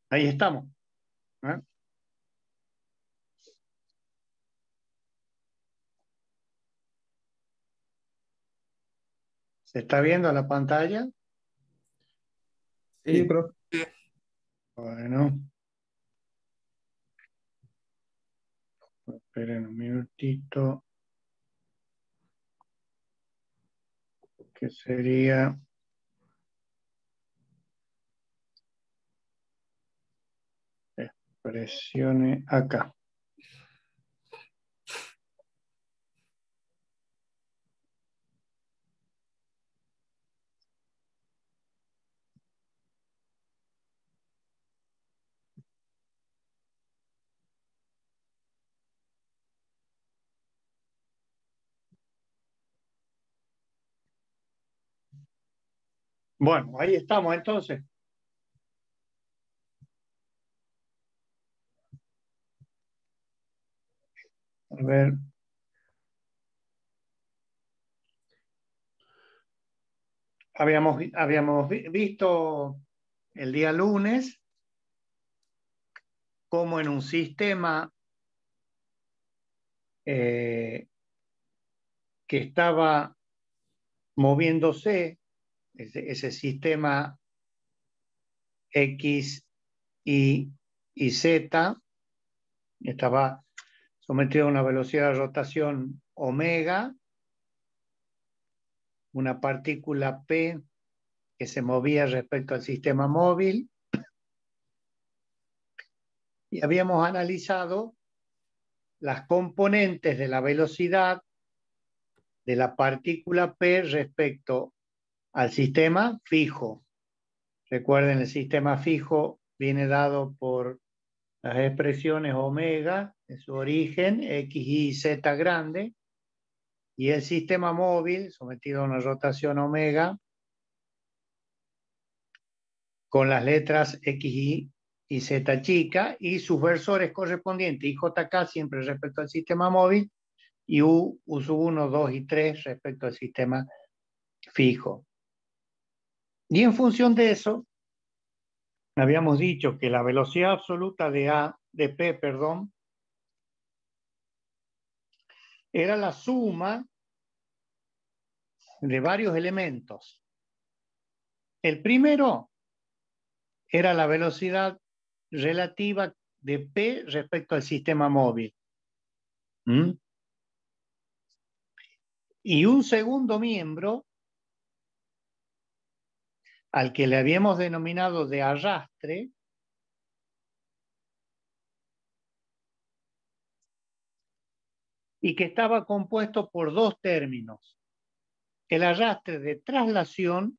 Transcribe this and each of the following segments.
Ahí estamos. ¿Eh? ¿Se está viendo la pantalla? Sí, Sí, profe. Bueno, esperen un minutito. ¿Qué sería? Presione acá. Bueno, ahí estamos entonces. A ver. Habíamos visto el día lunes cómo en un sistema que estaba moviéndose, ese sistema X, y Z, estaba sometido a una velocidad de rotación omega, una partícula P que se movía respecto al sistema móvil, y habíamos analizado las componentes de la velocidad de la partícula P respecto al sistema fijo. Recuerden, el sistema fijo viene dado por las expresiones omega de su origen, x, y, z grande, y el sistema móvil sometido a una rotación omega con las letras x, y z chica y sus versores correspondientes, y, j, k siempre respecto al sistema móvil, y u sub 1, 2 y 3 respecto al sistema fijo. Y en función de eso, habíamos dicho que la velocidad absoluta de P, perdón, era la suma de varios elementos. El primero era la velocidad relativa de P respecto al sistema móvil. ¿Mm? Y un segundo miembro, al que le habíamos denominado de arrastre, y que estaba compuesto por dos términos: el arrastre de traslación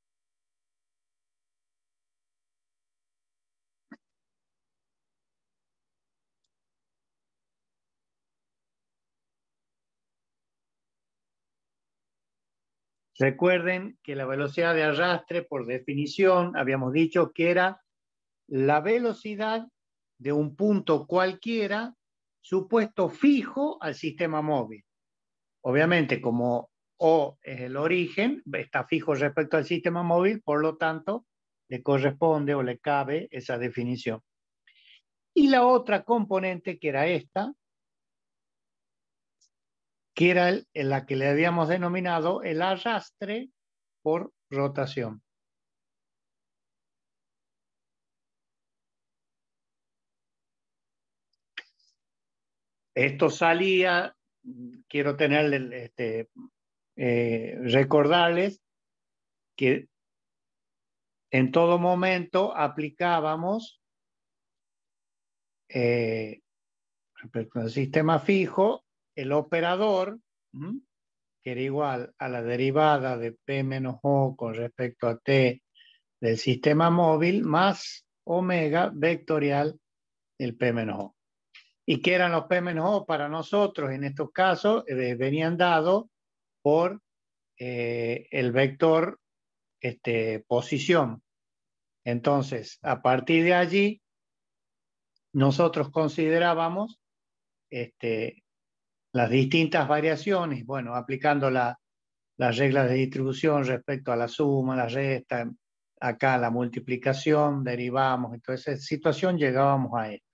Recuerden que la velocidad de arrastre, por definición, habíamos dicho que era la velocidad de un punto cualquiera supuesto fijo al sistema móvil. Obviamente, como O es el origen, está fijo respecto al sistema móvil, por lo tanto, le corresponde o le cabe esa definición. Y la otra componente, que era esta, que era la que le habíamos denominado el arrastre por rotación. Esto salía, quiero tener, recordarles que en todo momento aplicábamos respecto al sistema fijo el operador, que era igual a la derivada de P menos O con respecto a T del sistema móvil más omega vectorial del P menos O. ¿Y qué eran los P menos O para nosotros? En estos casos venían dados por el vector posición. Entonces, a partir de allí, nosotros considerábamos las distintas variaciones, bueno, aplicando las reglas de distribución respecto a la suma, la resta, acá la multiplicación, derivamos, entonces en esa situación llegábamos a esto.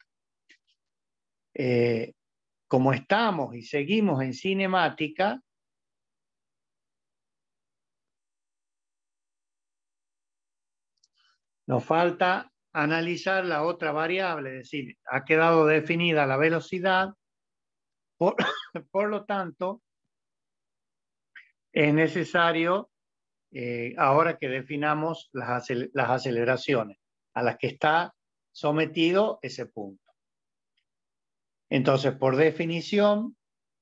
Como estamos y seguimos en cinemática, nos falta analizar la otra variable, es decir, ha quedado definida la velocidad, por, por lo tanto, es necesario, ahora que definamos las aceleraciones a las que está sometido ese punto. Entonces, por definición,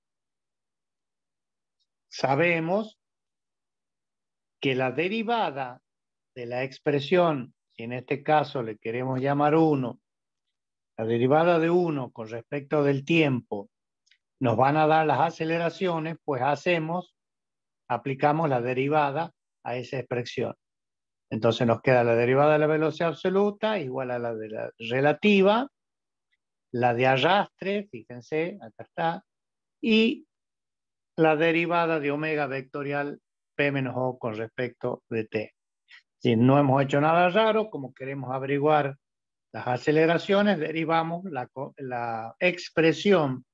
sabemos que la derivada de la expresión, si en este caso le queremos llamar 1, la derivada de 1 con respecto del tiempo, nos van a dar las aceleraciones, pues aplicamos la derivada a esa expresión. Entonces nos queda la derivada de la velocidad absoluta igual a la de la relativa, la de arrastre, fíjense, acá está, y la derivada de omega vectorial P menos O con respecto de T. Si no hemos hecho nada raro, como queremos averiguar las aceleraciones, derivamos la expresión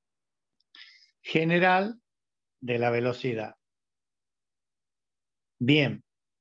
general de la velocidad. Bien.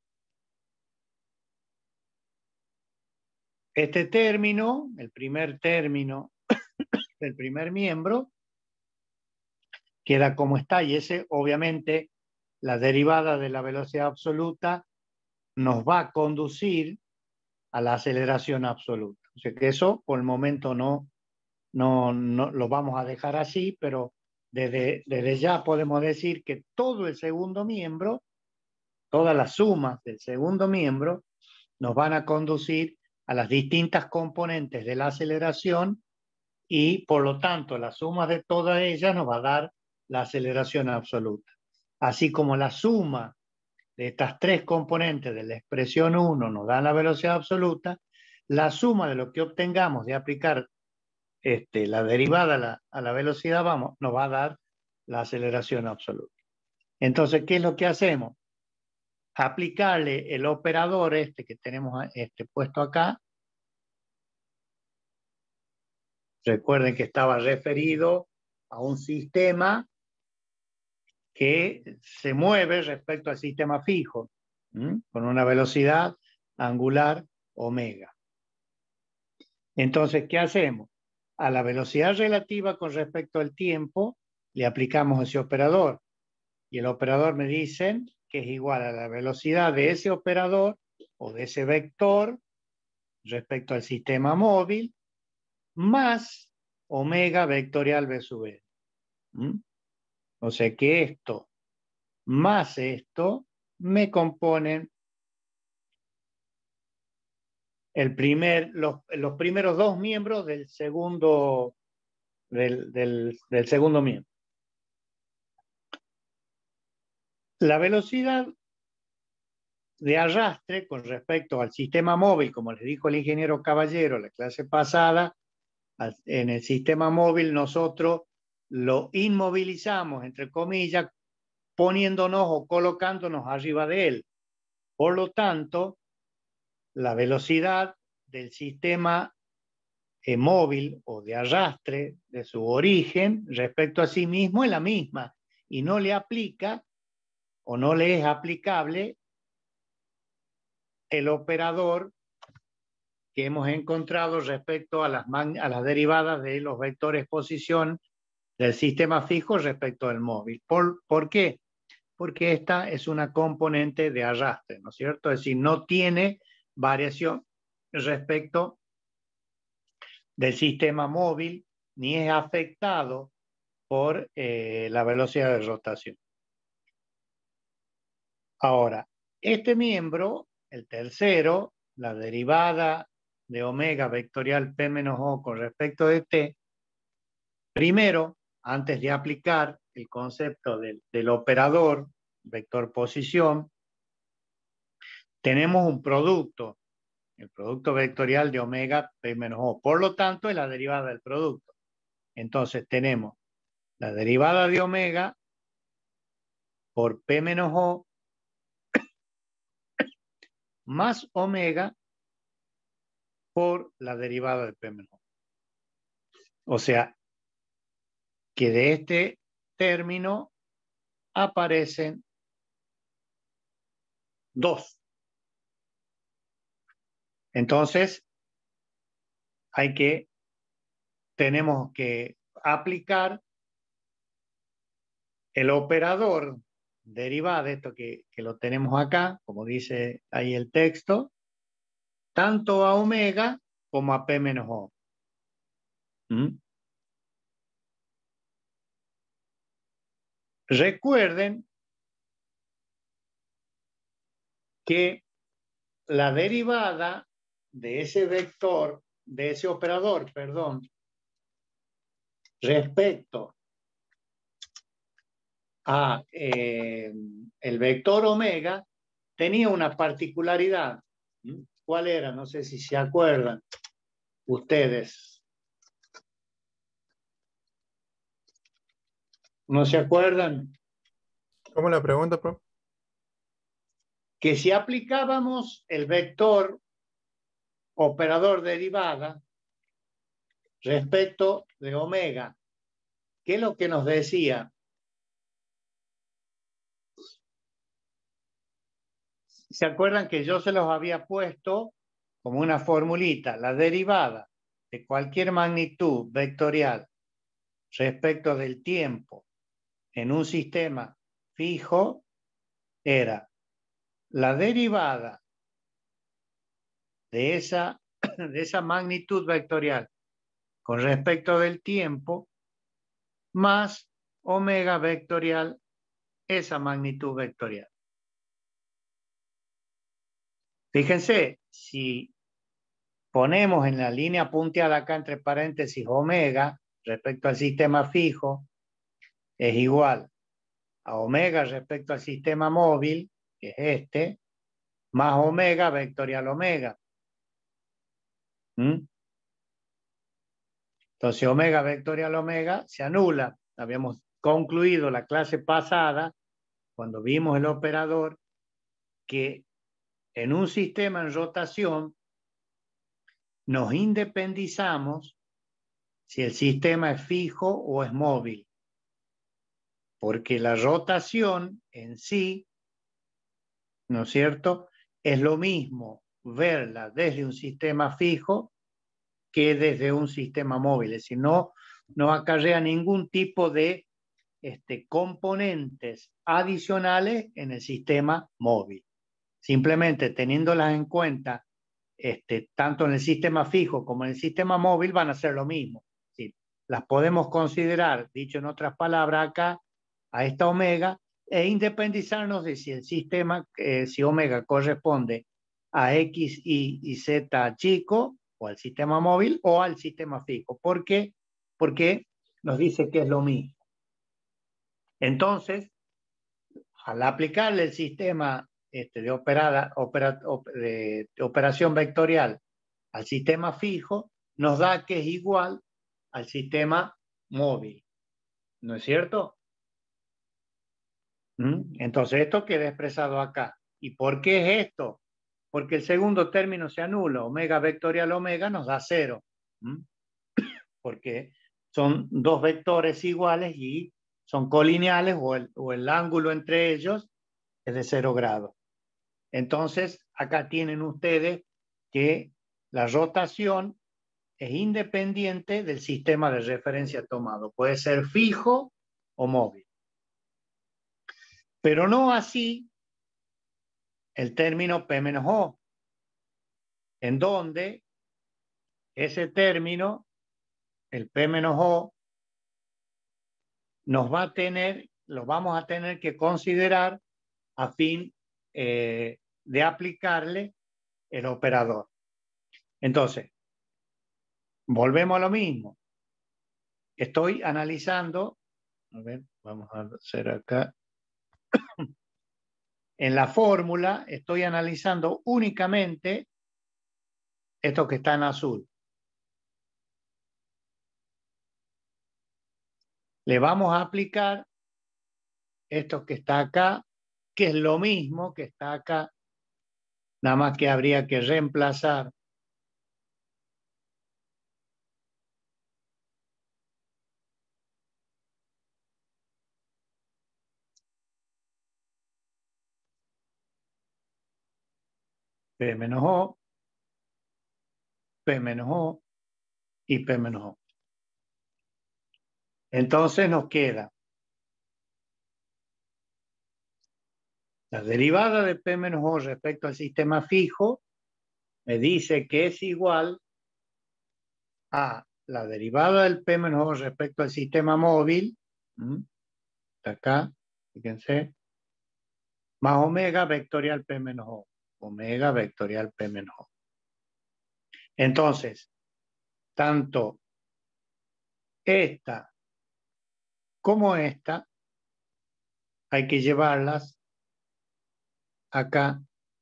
Este término, el primer término del primer miembro, queda como está, y ese obviamente la derivada de la velocidad absoluta nos va a conducir a la aceleración absoluta. O sea que eso por el momento no lo vamos a dejar así, pero desde ya podemos decir que todo el segundo miembro, todas las sumas del segundo miembro, nos van a conducir a las distintas componentes de la aceleración y por lo tanto la suma de todas ellas nos va a dar la aceleración absoluta. Así como la suma de estas tres componentes de la expresión 1 nos da la velocidad absoluta, la suma de lo que obtengamos de aplicar la derivada a la velocidad nos va a dar la aceleración absoluta. Entonces, ¿qué es lo que hacemos? Aplicarle el operador que tenemos puesto acá. Recuerden que estaba referido a un sistema que se mueve respecto al sistema fijo, con una velocidad angular omega. Entonces, ¿qué hacemos? A la velocidad relativa con respecto al tiempo le aplicamos ese operador y el operador me dicen que es igual a la velocidad de ese operador o de ese vector respecto al sistema móvil más omega vectorial v sub n. O sea que esto más esto me componen los primeros dos miembros del segundo, del segundo miembro. La velocidad de arrastre con respecto al sistema móvil, como les dijo el ingeniero Caballero en la clase pasada, en el sistema móvil nosotros lo inmovilizamos, entre comillas, poniéndonos o colocándonos arriba de él. Por lo tanto, la velocidad del sistema móvil o de arrastre de su origen respecto a sí mismo es la misma y no le aplica o no le es aplicable el operador que hemos encontrado respecto a las derivadas de los vectores posición del sistema fijo respecto al móvil. ¿Por qué? Porque esta es una componente de arrastre, ¿no es cierto? Es decir, no tiene variación respecto del sistema móvil ni es afectado por la velocidad de rotación. Ahora, este miembro, el tercero, la derivada de omega vectorial P menos O con respecto de T, primero, antes de aplicar el concepto del operador, vector posición, tenemos un producto, el producto vectorial de omega P menos O. Por lo tanto, es la derivada del producto. Entonces tenemos la derivada de omega por P menos O más omega por la derivada de P menos O. O sea, que de este término aparecen 2. Entonces, tenemos que aplicar el operador derivada, esto que lo tenemos acá, como dice ahí el texto, tanto a omega como a P menos O. ¿Mm? Recuerden que la derivada de ese vector, de ese operador, perdón, respecto a el vector omega, tenía una particularidad. ¿Cuál era? No sé si se acuerdan ustedes. ¿No se acuerdan? ¿Cómo la pregunta, profe? Que si aplicábamos el vector operador derivada respecto de omega, ¿qué es lo que nos decía? ¿Se acuerdan que yo se los había puesto como una formulita? La derivada de cualquier magnitud vectorial respecto del tiempo en un sistema fijo era la derivada de esa magnitud vectorial con respecto del tiempo más omega vectorial esa magnitud vectorial. Fíjense, si ponemos en la línea punteada acá entre paréntesis omega respecto al sistema fijo, es igual a omega respecto al sistema móvil, que es este, más omega vectorial omega. Entonces omega vectorial omega se anula. Habíamos concluido la clase pasada, cuando vimos el operador, que en un sistema en rotación nos independizamos si el sistema es fijo o es móvil, porque la rotación en sí, ¿no es cierto?, es lo mismo verla desde un sistema fijo que desde un sistema móvil, es decir, no acarrea ningún tipo de componentes adicionales en el sistema móvil. Simplemente teniéndolas en cuenta, tanto en el sistema fijo como en el sistema móvil, van a ser lo mismo. ¿Sí? Las podemos considerar, dicho en otras palabras acá, a esta omega, e independizarnos de si el sistema, si omega corresponde a X, Y Z chico, o al sistema móvil, o al sistema fijo. ¿Por qué? Porque nos dice que es lo mismo. Entonces, al aplicarle el sistema de operación vectorial al sistema fijo, nos da que es igual al sistema móvil. ¿No es cierto? Entonces, esto queda expresado acá. ¿Y por qué es esto? Porque el segundo término se anula. Omega vectorial omega nos da 0. Porque son dos vectores iguales y son colineales o el ángulo entre ellos es de 0 grados. Entonces, acá tienen ustedes que la rotación es independiente del sistema de referencia tomado. Puede ser fijo o móvil. Pero no así el término P menos O, en donde ese término, el P menos O, lo vamos a tener que considerar a fin de aplicarle el operador. Entonces, volvemos a lo mismo. Estoy analizando, a ver, vamos a hacer acá. En la fórmula estoy analizando únicamente esto que está en azul. Le vamos a aplicar esto que está acá, que es lo mismo que está acá, Nada más que habría que reemplazar P menos O, P menos O y P menos O. Entonces nos queda la derivada de P menos O respecto al sistema fijo, me dice que es igual a la derivada del P menos O respecto al sistema móvil, está acá, fíjense, más omega vectorial P menos O, omega vectorial P menos O. Entonces, tanto esta como esta hay que llevarlas acá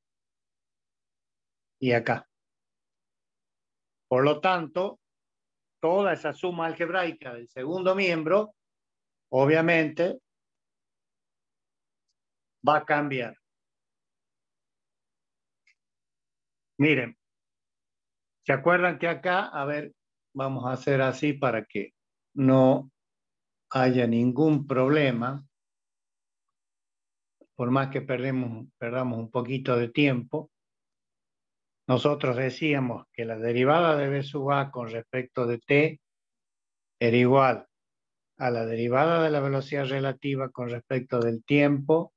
y acá. Por lo tanto, toda esa suma algebraica del segundo miembro, obviamente, va a cambiar. Miren, ¿se acuerdan que acá, a ver, vamos a hacer así para que no haya ningún problema, por más que perdamos un poquito de tiempo? Nosotros decíamos que la derivada de B sub A con respecto de T era igual a la derivada de la velocidad relativa con respecto del tiempo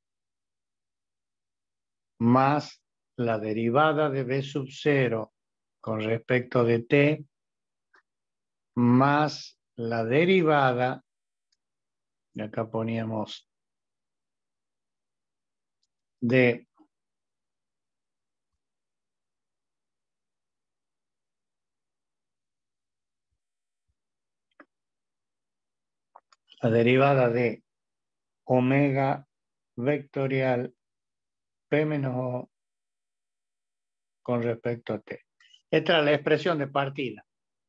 más la derivada de B sub 0 con respecto de T más la derivada, y acá poníamos de la derivada de omega vectorial P menos O con respecto a T. Esta es la expresión de partida.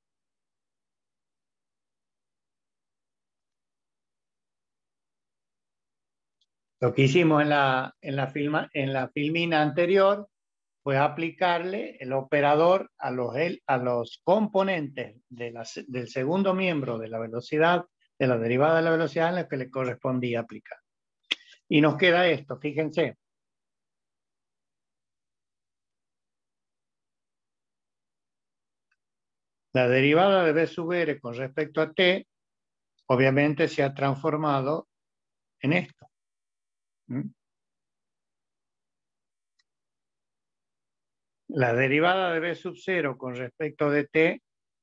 Lo que hicimos en la filmina anterior fue aplicarle el operador a los componentes del segundo miembro de la velocidad, de la derivada de la velocidad en la que le correspondía aplicar. Y nos queda esto, fíjense. La derivada de B sub R con respecto a T, obviamente se ha transformado en esto. La derivada de B sub 0 con respecto de T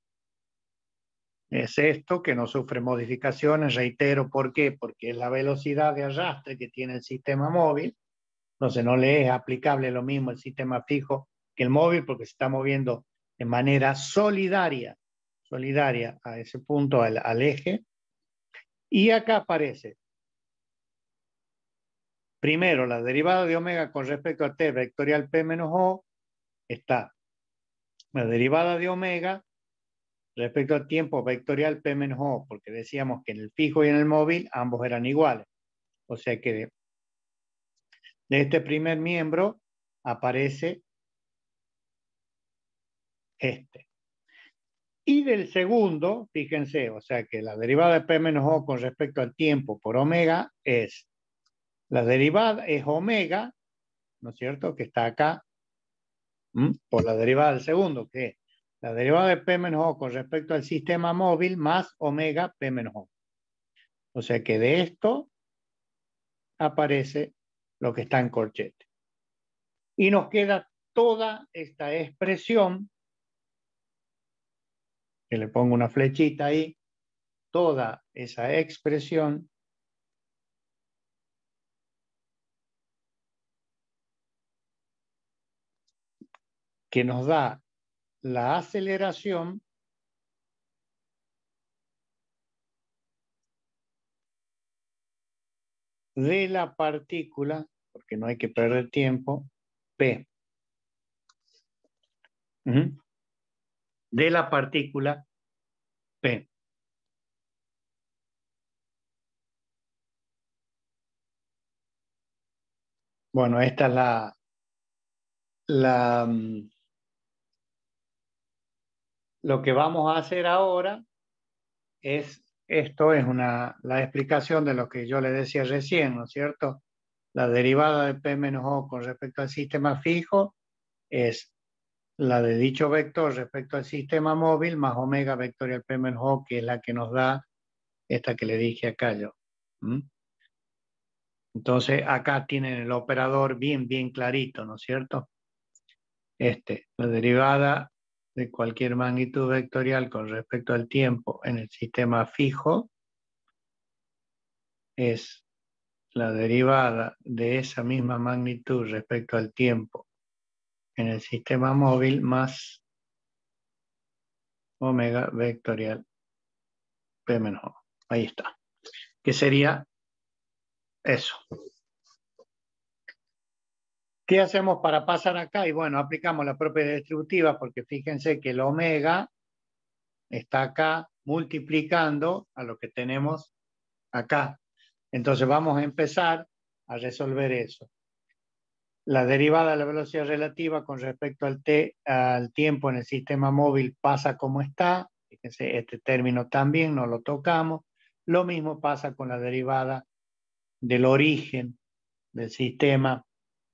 es esto que no sufre modificaciones, reitero, ¿por qué? Porque es la velocidad de arrastre que tiene el sistema móvil, entonces no le es aplicable lo mismo el sistema fijo que el móvil porque se está moviendo de manera solidaria a ese punto, al eje. Y acá aparece, primero, la derivada de omega con respecto a t vectorial p menos o, está la derivada de omega respecto al tiempo vectorial p menos o, porque decíamos que en el fijo y en el móvil ambos eran iguales. O sea que de este primer miembro aparece este. Y del segundo, fíjense, o sea que la derivada de P menos O con respecto al tiempo por omega es, la derivada es omega, ¿no es cierto? Que está acá, por la derivada del segundo, que es la derivada de P menos O con respecto al sistema móvil más omega P menos O. O sea que de esto aparece lo que está en corchete. Y nos queda toda esta expresión, que le pongo una flechita ahí, toda esa expresión que nos da la aceleración de la partícula, porque no hay que perder tiempo, P. De la partícula P. Bueno, esta es lo que vamos a hacer ahora esto es la explicación de lo que yo le decía recién, ¿no es cierto? La derivada de P menos O con respecto al sistema fijo es la de dicho vector respecto al sistema móvil más omega vectorial P menos O, que es la que nos da esta que le dije acá yo. ¿Mm? Entonces acá tienen el operador bien clarito, ¿no es cierto? La derivada de cualquier magnitud vectorial con respecto al tiempo en el sistema fijo es la derivada de esa misma magnitud respecto al tiempo en el sistema móvil más omega vectorial P menos O. Ahí está. ¿Qué sería eso? ¿Qué hacemos para pasar acá? Y bueno, aplicamos la propiedad distributiva porque fíjense que el omega está acá multiplicando a lo que tenemos acá. Entonces vamos a empezar a resolver eso. La derivada de la velocidad relativa con respecto al tiempo en el sistema móvil pasa como está. Fíjense, este término también no lo tocamos. Lo mismo pasa con la derivada del origen del sistema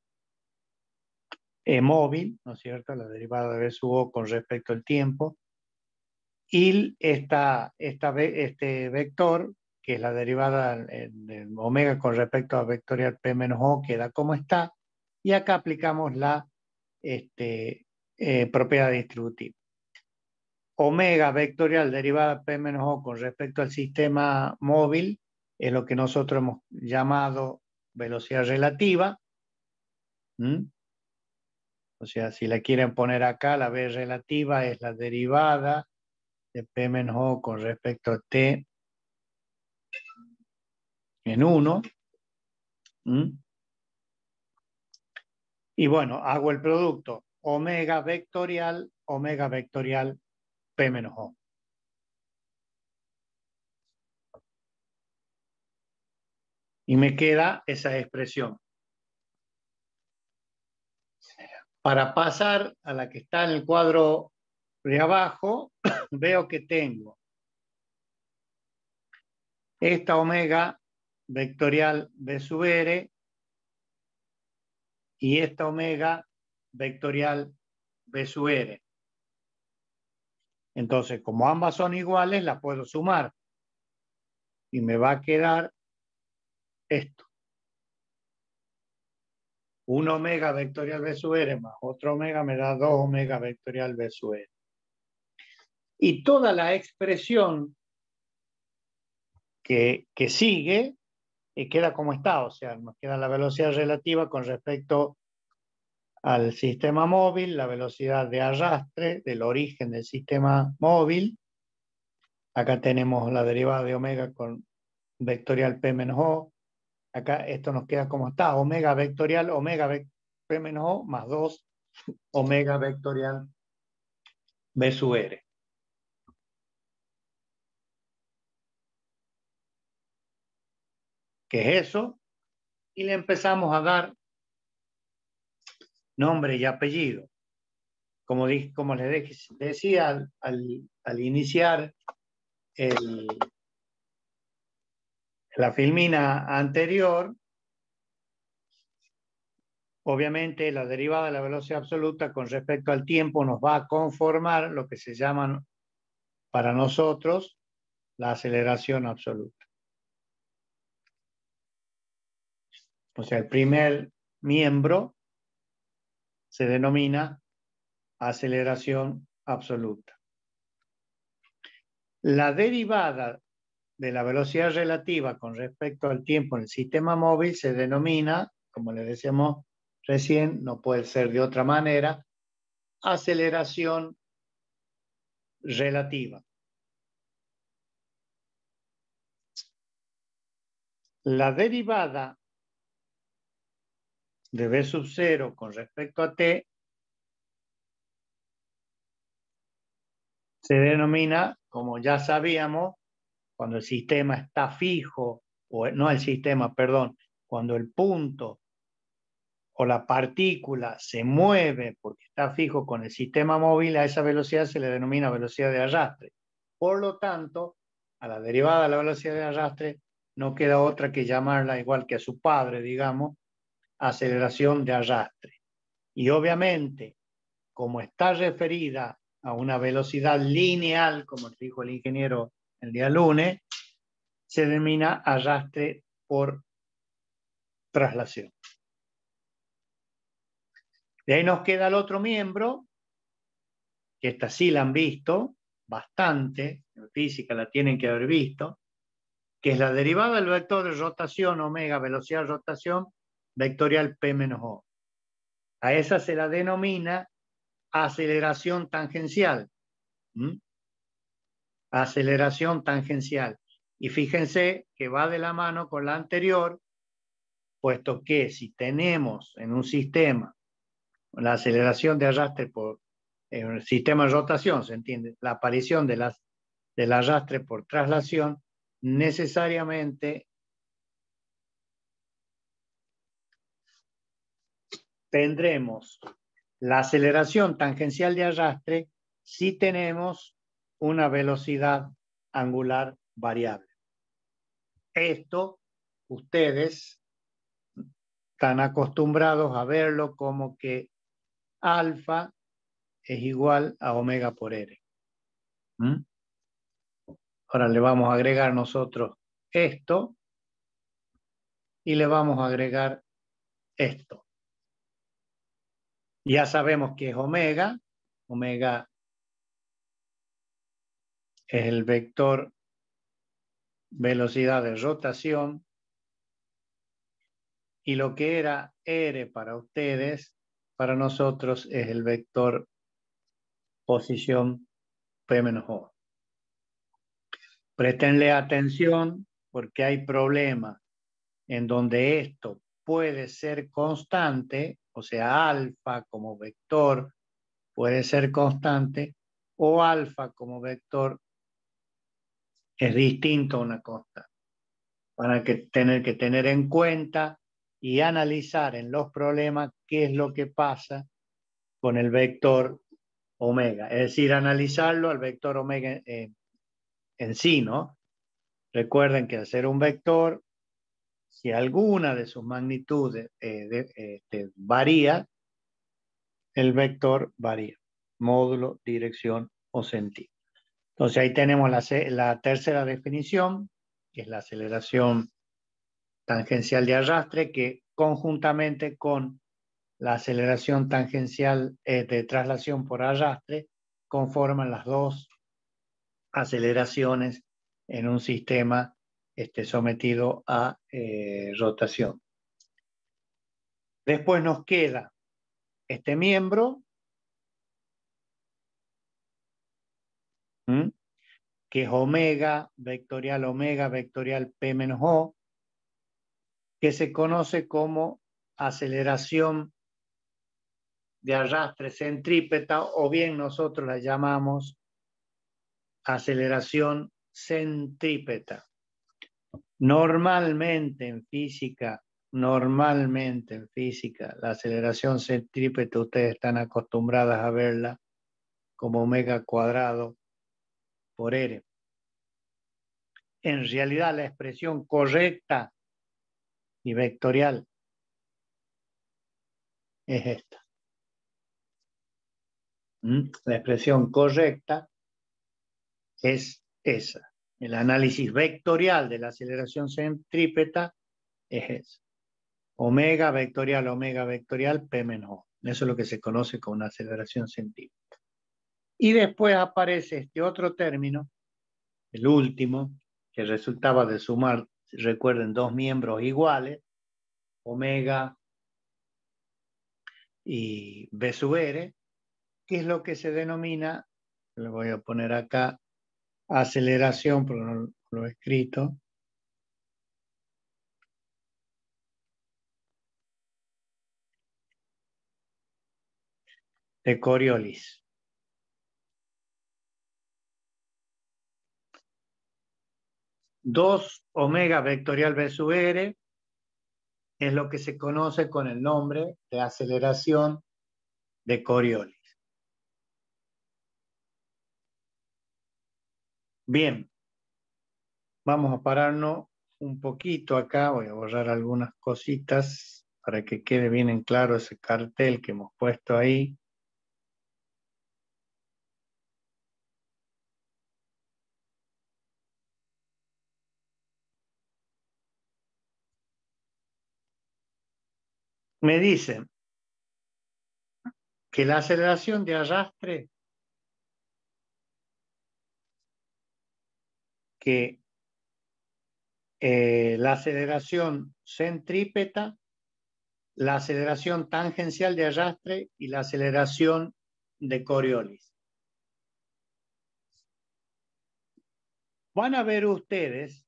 móvil, ¿no es cierto? La derivada de B sub O con respecto al tiempo. Y este vector, que es la derivada del omega con respecto a vectorial P menos O, queda como está. Y acá aplicamos la propiedad distributiva. Omega vectorial derivada P menos O con respecto al sistema móvil es lo que nosotros hemos llamado velocidad relativa. O sea, si la quieren poner acá, la V relativa es la derivada de P menos O con respecto a T en 1. Y bueno, hago el producto omega vectorial P menos O. Y me queda esa expresión. Para pasar a la que está en el cuadro de abajo, veo que tengo esta omega vectorial B sub R y esta omega vectorial B sub R. Entonces, como ambas son iguales, las puedo sumar. Y me va a quedar esto. Un omega vectorial B sub R más otro omega me da 2 omega vectorial B sub R. Y toda la expresión que sigue queda como está. O sea, nos queda la velocidad relativa con respecto al sistema móvil, la velocidad de arrastre del origen del sistema móvil. Acá tenemos la derivada de omega con vectorial P menos O. Acá esto nos queda como está, omega vectorial, P menos O más 2 omega vectorial B sub R. ¿Qué es eso? Y le empezamos a dar nombre y apellido. Como les decía al iniciar la filmina anterior, obviamente la derivada de la velocidad absoluta con respecto al tiempo nos va a conformar lo que se llaman para nosotros la aceleración absoluta. O sea, el primer miembro se denomina aceleración absoluta. La derivada de la velocidad relativa con respecto al tiempo en el sistema móvil se denomina, como le decíamos recién, no puede ser de otra manera, aceleración relativa. La derivada de B sub 0 con respecto a T se denomina, como ya sabíamos, cuando el sistema está fijo, o no el sistema, perdón, cuando el punto o la partícula se mueve porque está fijo con el sistema móvil, a esa velocidad se le denomina velocidad de arrastre. Por lo tanto, a la derivada de la velocidad de arrastre no queda otra que llamarla, igual que a su padre, digamos, aceleración de arrastre. Y obviamente, como está referida a una velocidad lineal, como dijo el ingeniero el día lunes, se denomina arrastre por traslación. De ahí nos queda el otro miembro, que esta sí la han visto bastante, en física la tienen que haber visto, que es la derivada del vector de rotación omega, velocidad de rotación, vectorial P menos O. A esa se la denomina aceleración tangencial. Aceleración tangencial. Y fíjense que va de la mano con la anterior, puesto que si tenemos en un sistema la aceleración de arrastre por el sistema de rotación, ¿se entiende? La aparición del arrastre por traslación, necesariamente tendremos la aceleración tangencial de arrastre si tenemos una velocidad angular variable. Esto ustedes están acostumbrados a verlo como que alfa es igual a omega por R. Ahora le vamos a agregar nosotros esto y le vamos a agregar esto. Ya sabemos que es omega. Omega es el vector velocidad de rotación. Y lo que era R para ustedes, para nosotros es el vector posición P menos O. Préstenle atención porque hay problemas en donde esto puede ser constante, o sea, alfa como vector puede ser constante, o alfa como vector es distinto a una constante. Van a tener que tener en cuenta y analizar en los problemas qué es lo que pasa con el vector omega. Es decir, analizarlo al vector omega en sí, ¿no? Recuerden que al ser un vector, si alguna de sus magnitudes varía, el vector varía, módulo, dirección o sentido. Entonces ahí tenemos la tercera definición, que es la aceleración tangencial de arrastre, que conjuntamente con la aceleración tangencial de traslación por arrastre conforman las dos aceleraciones en un sistema sometido a rotación. Después nos queda este miembro, que es omega vectorial P menos O, que se conoce como aceleración de arrastre centrípeta, o bien nosotros la llamamos aceleración centrípeta. Normalmente en física, la aceleración centrípeta ustedes están acostumbradas a verla como omega cuadrado por R. En realidad la expresión correcta y vectorial es esta. La expresión correcta es esa. El análisis vectorial de la aceleración centrípeta es esa. Omega vectorial, P menos O. Eso es lo que se conoce como una aceleración centrípeta. Y después aparece este otro término, el último, que resultaba de sumar, recuerden, dos miembros iguales, omega y B sub R, que es lo que se denomina, le voy a poner acá, aceleración, porque no lo he escrito, de Coriolis. Dos omega vectorial B sub R es lo que se conoce con el nombre de aceleración de Coriolis. Bien, vamos a pararnos un poquito acá. Voy a borrar algunas cositas para que quede bien en claro ese cartel que hemos puesto ahí. Me dicen que la aceleración de arrastre, que la aceleración centrípeta, la aceleración tangencial de arrastre y la aceleración de Coriolis. Van a ver ustedes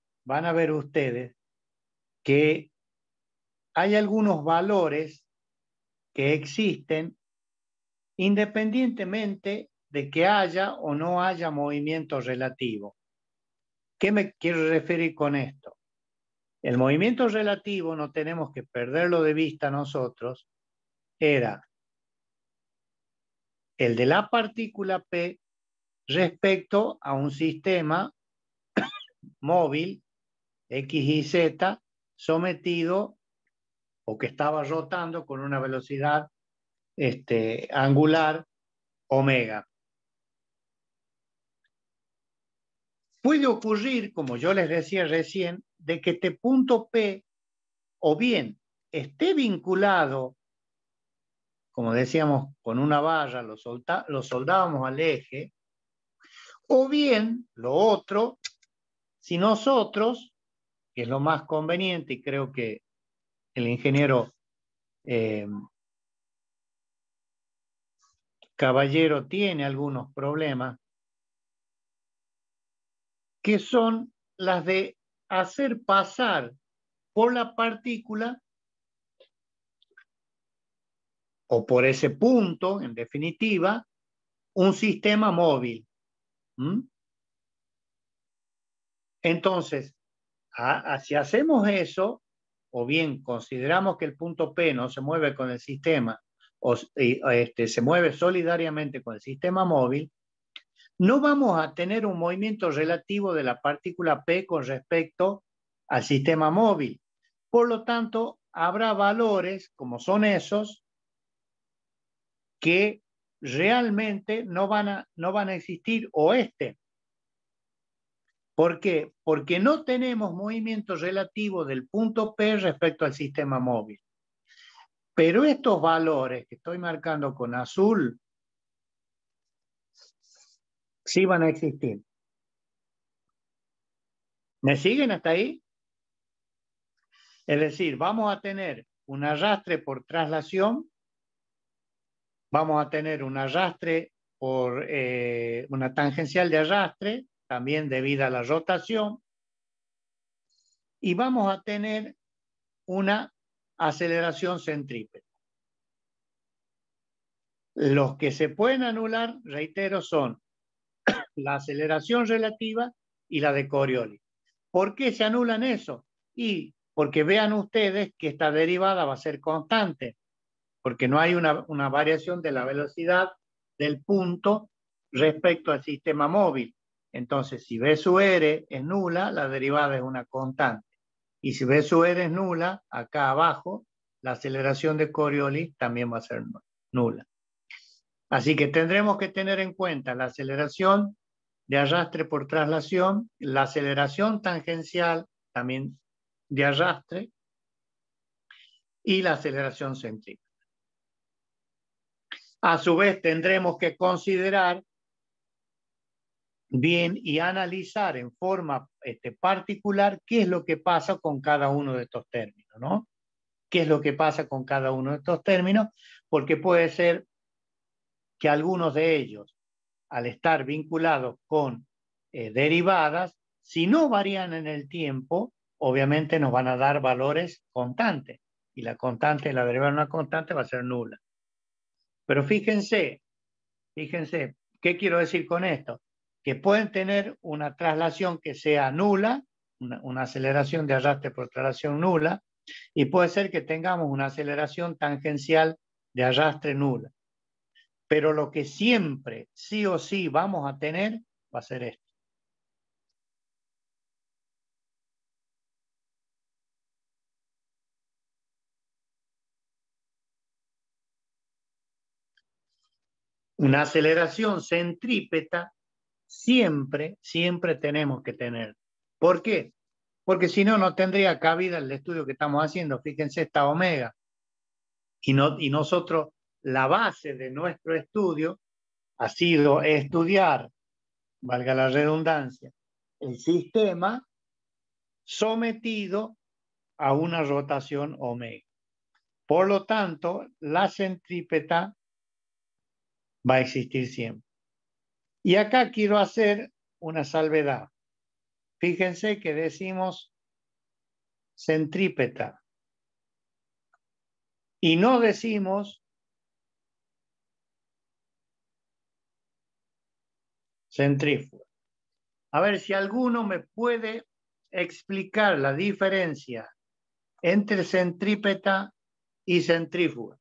que hay algunos valores que existen independientemente de que haya o no haya movimiento relativo. ¿Qué me quiero referir con esto? El movimiento relativo, no tenemos que perderlo de vista nosotros, era el de la partícula P respecto a un sistema móvil X y Z sometido o que estaba rotando con una velocidad angular omega. Puede ocurrir, como yo les decía recién, de que este punto P o bien esté vinculado, como decíamos, con una barra, lo soldábamos al eje, o bien lo otro, si nosotros, que es lo más conveniente y creo que el ingeniero Caballero tiene algunos problemas, que son las de hacer pasar por la partícula o por ese punto, en definitiva, un sistema móvil. Entonces, si hacemos eso, o bien consideramos que el punto P no se mueve con el sistema, o se mueve solidariamente con el sistema móvil, no vamos a tener un movimiento relativo de la partícula P con respecto al sistema móvil. Por lo tanto, habrá valores, como son esos, que realmente no van a existir o ¿Por qué? Porque no tenemos movimiento relativo del punto P respecto al sistema móvil. Pero estos valores que estoy marcando con azul sí van a existir. ¿Me siguen hasta ahí? Es decir, vamos a tener un arrastre por traslación, vamos a tener un arrastre por una tangencial de arrastre, también debido a la rotación, y vamos a tener una aceleración centrípeta. Los que se pueden anular, reitero, son la aceleración relativa y la de Coriolis. ¿Por qué se anulan eso? Y porque vean ustedes que esta derivada va a ser constante, porque no hay una variación de la velocidad del punto respecto al sistema móvil. Entonces, si B sub R es nula, la derivada es una constante. Y si B sub R es nula, acá abajo, la aceleración de Coriolis también va a ser nula. Así que tendremos que tener en cuenta la aceleración de arrastre por traslación, la aceleración tangencial también de arrastre y la aceleración centrípeta. A su vez tendremos que considerar bien y analizar en forma particular qué es lo que pasa con cada uno de estos términos, ¿no? ¿Qué es lo que pasa con cada uno de estos términos? Porque puede ser que algunos de ellos, al estar vinculados con derivadas, si no varían en el tiempo, obviamente nos van a dar valores constantes. Y la constante, la derivada de una constante va a ser nula. Pero fíjense, ¿qué quiero decir con esto? Que pueden tener una traslación que sea nula, una aceleración de arrastre por traslación nula, Y puede ser que tengamos una aceleración tangencial de arrastre nula. Pero lo que siempre, sí o sí, vamos a tener va a ser esto. Una aceleración centrípeta siempre tenemos que tener. ¿Por qué? Porque si no, no tendría cabida el estudio que estamos haciendo. Fíjense esta omega. Y nosotros, la base de nuestro estudio ha sido estudiar, valga la redundancia, el sistema sometido a una rotación omega. Por lo tanto, la centrípeta va a existir siempre. Y acá quiero hacer una salvedad. Fíjense que decimos centrípeta y no decimos centrífuga. A ver si alguno me puede explicar la diferencia entre centrípeta y centrífuga.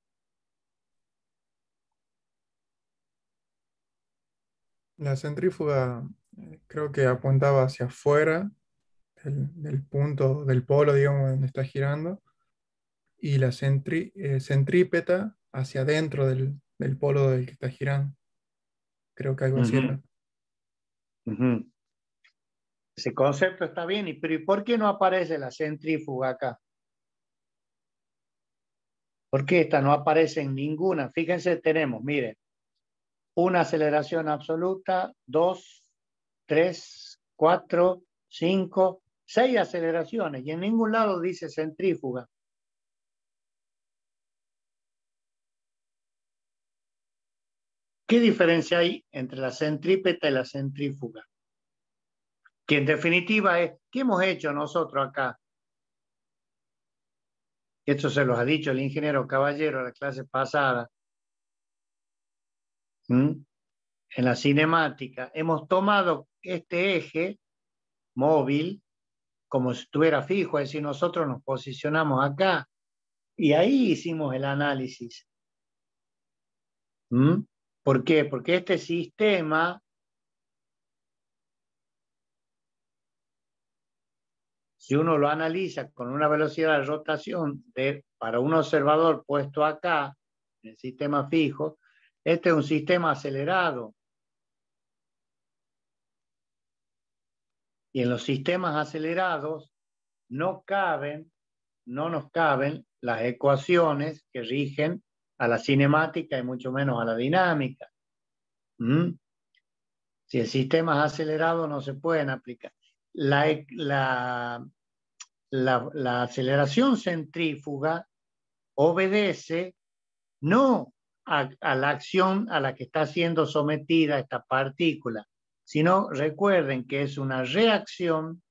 La centrífuga creo que apuntaba hacia afuera del punto, del polo, digamos, donde está girando, y la centrípeta hacia adentro del polo del que está girando. Creo que algo así era. Ese concepto está bien, pero ¿y por qué no aparece la centrífuga acá? ¿Por qué esta no aparece en ninguna? Fíjense, tenemos, miren, una aceleración absoluta, 2, 3, 4, 5, 6 aceleraciones y en ningún lado dice centrífuga. ¿Qué diferencia hay entre la centrípeta y la centrífuga? Que en definitiva es, ¿qué hemos hecho nosotros acá? Esto se los ha dicho el ingeniero Caballero en la clase pasada. En la cinemática, hemos tomado este eje móvil como si estuviera fijo, es decir, nosotros nos posicionamos acá y ahí hicimos el análisis. ¿Por qué? Porque este sistema, si uno lo analiza con una velocidad de rotación para un observador puesto acá, en el sistema fijo, este es un sistema acelerado. Y en los sistemas acelerados no nos caben las ecuaciones que rigen a la cinemática y mucho menos a la dinámica. Si el sistema es acelerado no se pueden aplicar. La aceleración centrífuga obedece no a la acción a la que está siendo sometida esta partícula, sino recuerden que es una reacción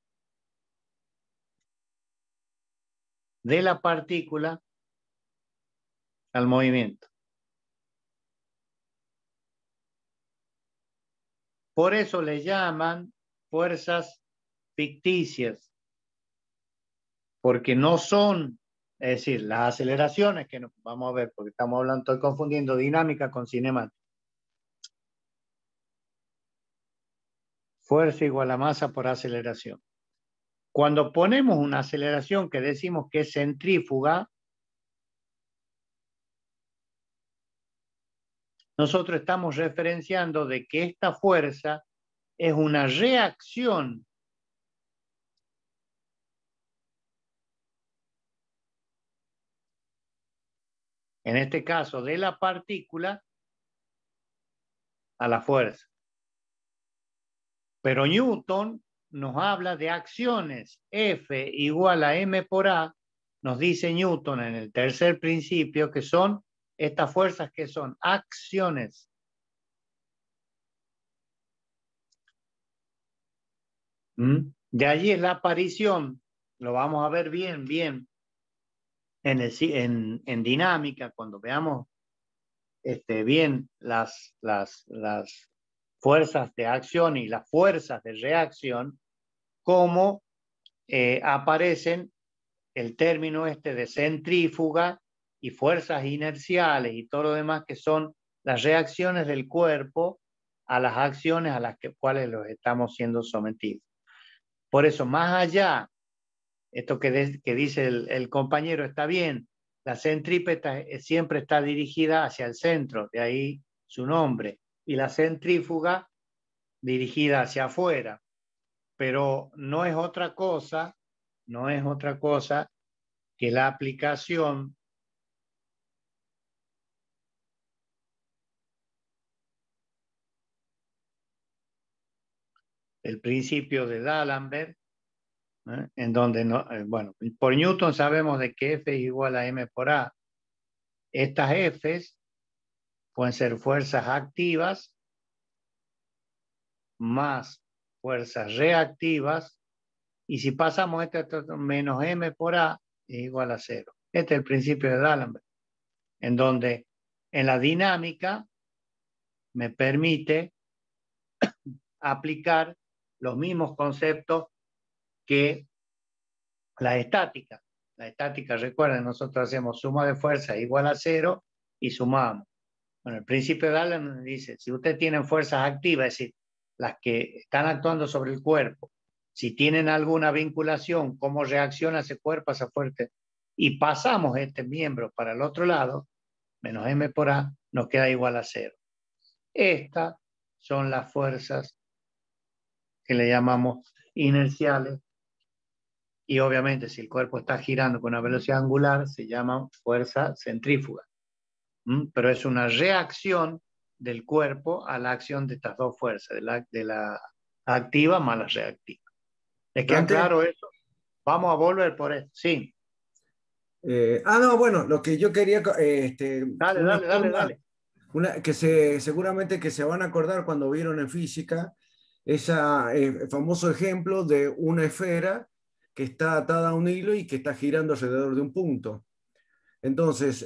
de la partícula al movimiento. Por eso le llaman fuerzas ficticias, porque no son, es decir, las aceleraciones que vamos a ver, porque estamos hablando, estoy confundiendo dinámica con cinemática. Fuerza igual a masa por aceleración. Cuando ponemos una aceleración que decimos que es centrífuga, nosotros estamos referenciando de que esta fuerza es una reacción en este caso de la partícula a la fuerza. Pero Newton nos habla de acciones. F igual a m por a, nos dice Newton en el tercer principio que son estas fuerzas que son acciones. De allí es la aparición, lo vamos a ver bien en dinámica, cuando veamos bien las fuerzas de acción y las fuerzas de reacción, cómo aparecen el término este de centrífuga y fuerzas inerciales y todo lo demás que son las reacciones del cuerpo a las acciones a las cuales los estamos siendo sometidos. Por eso, más allá, esto que dice el compañero está bien, la centrípeta siempre está dirigida hacia el centro, de ahí su nombre, y la centrífuga dirigida hacia afuera, pero no es otra cosa que la aplicación del principio de D'Alembert, en donde, bueno, por Newton sabemos de que F es igual a m por A. Estas Fs pueden ser fuerzas activas más fuerzas reactivas, y si pasamos menos m por A es igual a 0. Este es el principio de D'Alembert, en donde en la dinámica me permite aplicar los mismos conceptos que la estática. La estática, recuerden, nosotros hacemos suma de fuerza igual a 0 y sumamos. Bueno, el principio de D'Alembert dice, si ustedes tienen fuerzas activas, es decir, las que están actuando sobre el cuerpo, si tienen alguna vinculación, cómo reacciona ese cuerpo a esa fuerza, y pasamos este miembro para el otro lado, menos m por A, nos queda igual a 0. Estas son las fuerzas que le llamamos inerciales, y obviamente si el cuerpo está girando con una velocidad angular, se llama fuerza centrífuga. Pero es una reacción del cuerpo a la acción de estas dos fuerzas, de la activa más la reactiva. ¿Les queda Dante, claro eso? Vamos a volver por eso. Sí. no, bueno, lo que yo quería, Dale. seguramente que se van a acordar cuando vieron en física, ese famoso ejemplo de una esfera que está atada a un hilo y que está girando alrededor de un punto. Entonces,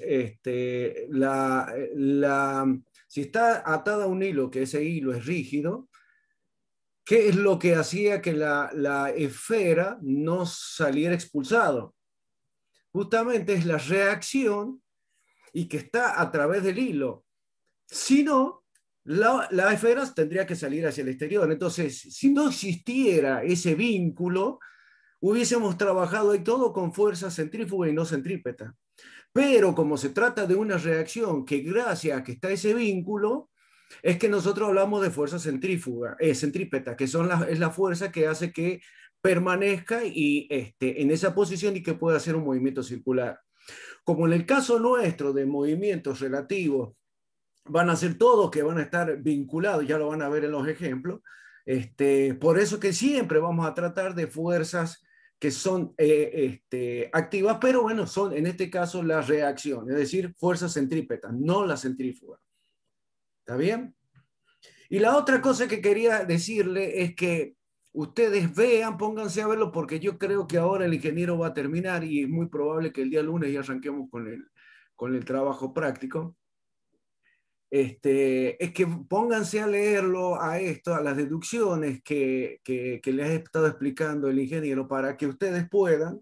si está atada a un hilo, que ese hilo es rígido, ¿qué es lo que hacía que la esfera no saliera expulsado? Justamente es la reacción y que está a través del hilo. Si no, la esfera tendría que salir hacia el exterior. Entonces, si no existiera ese vínculo, hubiésemos trabajado ahí todo con fuerza centrífuga y no centrípeta. Pero como se trata de una reacción que gracias a que está ese vínculo, es que nosotros hablamos de fuerza centrípeta, que es la fuerza que hace que permanezca y en esa posición y que pueda hacer un movimiento circular. Como en el caso nuestro de movimientos relativos, van a ser todos que van a estar vinculados, ya lo van a ver en los ejemplos, por eso que siempre vamos a tratar de fuerzas que son activas, pero bueno, son en este caso la reacción, es decir, fuerzas centrípetas, no la centrífuga. ¿Está bien? Y la otra cosa que quería decirle es que ustedes vean, pónganse a verlo, porque yo creo que ahora el ingeniero va a terminar y es muy probable que el día lunes ya arranquemos con el trabajo práctico. Es que pónganse a leerlo a esto, a las deducciones que les he estado explicando el ingeniero para que ustedes puedan,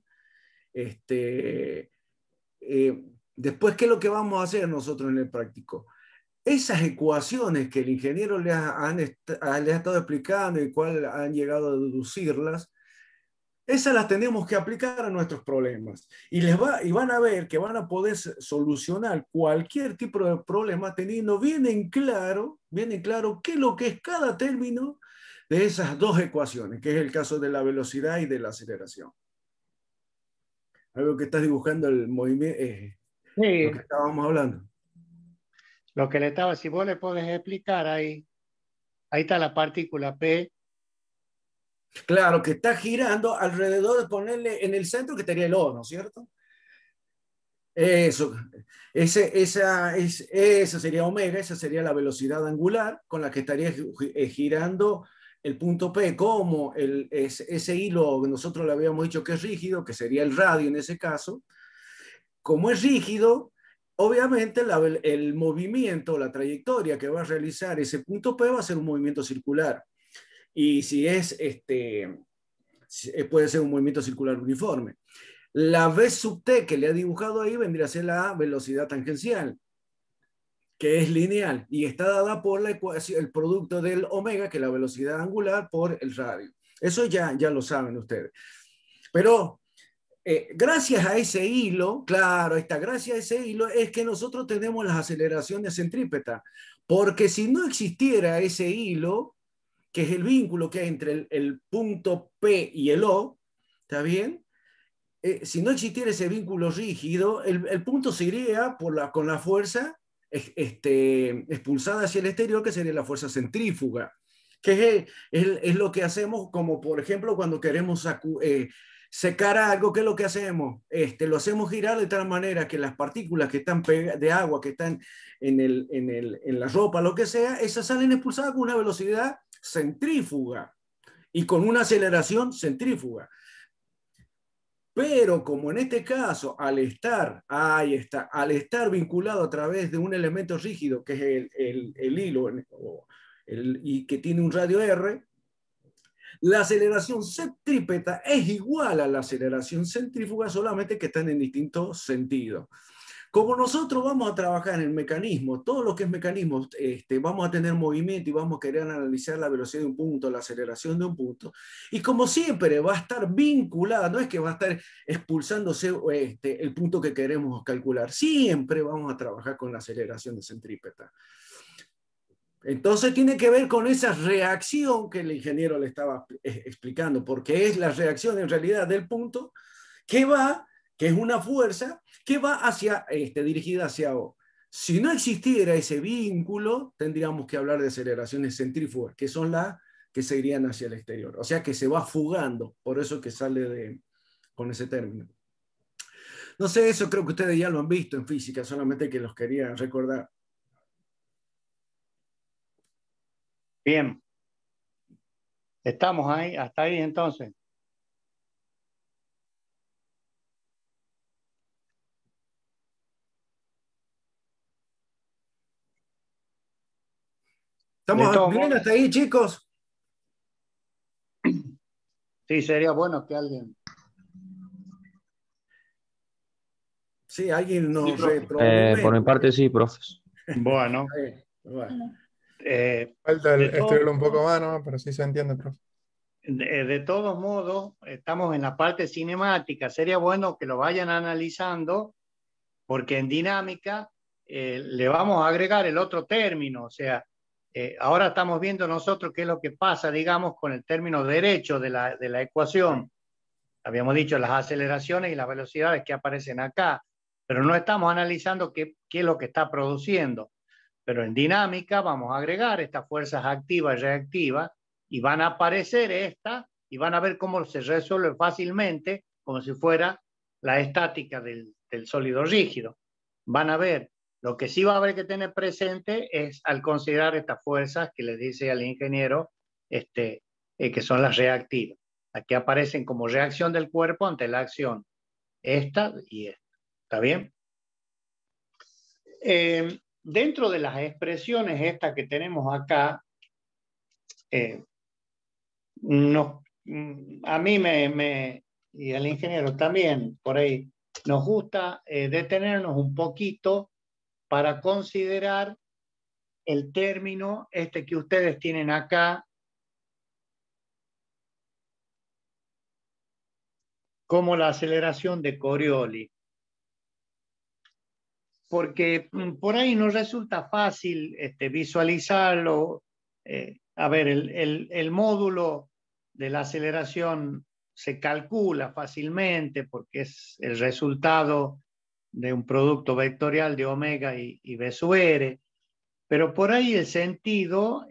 después, ¿qué es lo que vamos a hacer nosotros en el práctico? Esas ecuaciones que el ingeniero les ha estado explicando y cuál han llegado a deducirlas, esas las tenemos que aplicar a nuestros problemas y van a ver que van a poder solucionar cualquier tipo de problema teniendo bien en claro qué es lo que es cada término de esas dos ecuaciones, que es el caso de la velocidad y de la aceleración. Algo que estás dibujando el movimiento, Sí. lo que estábamos hablando. Lo que le estaba, si vos le podés explicar ahí está la partícula P. Claro, que está girando alrededor de ponerle en el centro que estaría el O, ¿no es cierto? Eso, esa sería omega, esa sería la velocidad angular con la que estaría girando el punto P, como ese hilo que nosotros le habíamos dicho que es rígido, que sería el radio en ese caso. Como es rígido, obviamente el movimiento, la trayectoria que va a realizar ese punto P va a ser un movimiento circular. Y si puede ser un movimiento circular uniforme. La V sub t que le ha dibujado ahí vendría a ser la velocidad tangencial, que es lineal y está dada por la ecuación, el producto del omega, que es la velocidad angular, por el radio. Eso ya lo saben ustedes. Pero gracias a ese hilo, claro, gracias a ese hilo es que nosotros tenemos las aceleraciones centrípetas, porque si no existiera ese hilo, que es el vínculo que hay entre el punto P y el O, ¿está bien? Si no existiera ese vínculo rígido, el punto se iría con la fuerza expulsada hacia el exterior, que sería la fuerza centrífuga, que es lo que hacemos, como por ejemplo cuando queremos secar algo. ¿Qué es lo que hacemos? Lo hacemos girar de tal manera que las partículas que están de agua, que están en la ropa, lo que sea, esas salen expulsadas con una velocidad centrífuga y con una aceleración centrífuga. Pero como en este caso, al estar vinculado a través de un elemento rígido, que es el hilo, y que tiene un radio R, la aceleración centrípeta es igual a la aceleración centrífuga, solamente que están en distintos sentidos. Como nosotros vamos a trabajar en el mecanismo, todo lo que es mecanismo, vamos a tener movimiento y vamos a querer analizar la velocidad de un punto, la aceleración de un punto. Y como siempre va a estar vinculada, no es que va a estar expulsándose el punto que queremos calcular, siempre vamos a trabajar con la aceleración de centrípeta. Entonces tiene que ver con esa reacción que el ingeniero le estaba explicando, porque es la reacción en realidad del punto que es una fuerza que va dirigida hacia O. Si no existiera ese vínculo, tendríamos que hablar de aceleraciones centrífugas, que son las que se irían hacia el exterior. O sea que se va fugando, por eso que sale con ese término. No sé, eso creo que ustedes ya lo han visto en física, solamente que los quería recordar. Bien. Estamos ahí, hasta ahí entonces. ¿Estamos bien hasta ahí, chicos? Sí, sería bueno que alguien... Sí, alguien nos Sí, retroalimente. por mi parte sí, profes. Bueno. Falta estudiarlo un poco más, ¿no? Pero sí se entiende, profe. De todos modos, estamos en la parte cinemática. Sería bueno que lo vayan analizando, porque en dinámica le vamos a agregar el otro término. O sea, ahora estamos viendo nosotros qué es lo que pasa, digamos, con el término derecho de la ecuación. Habíamos dicho las aceleraciones y las velocidades que aparecen acá, pero no estamos analizando qué es lo que está produciendo. Pero en dinámica vamos a agregar estas fuerzas activas y reactivas, y van a aparecer estas y van a ver cómo se resuelve fácilmente, como si fuera la estática del sólido rígido. Van a ver. Lo que sí va a haber que tener presente es al considerar estas fuerzas que les dice al ingeniero que son las reactivas. Aquí aparecen como reacción del cuerpo ante la acción. Esta y esta. ¿Está bien? Dentro de las expresiones estas que tenemos acá, a mí y al ingeniero también, por ahí, nos gusta detenernos un poquito para considerar el término que ustedes tienen acá como la aceleración de Coriolis. Porque por ahí nos resulta fácil visualizarlo. A ver, el módulo de la aceleración se calcula fácilmente porque es el resultado de un producto vectorial de omega y B sub R, pero por ahí el sentido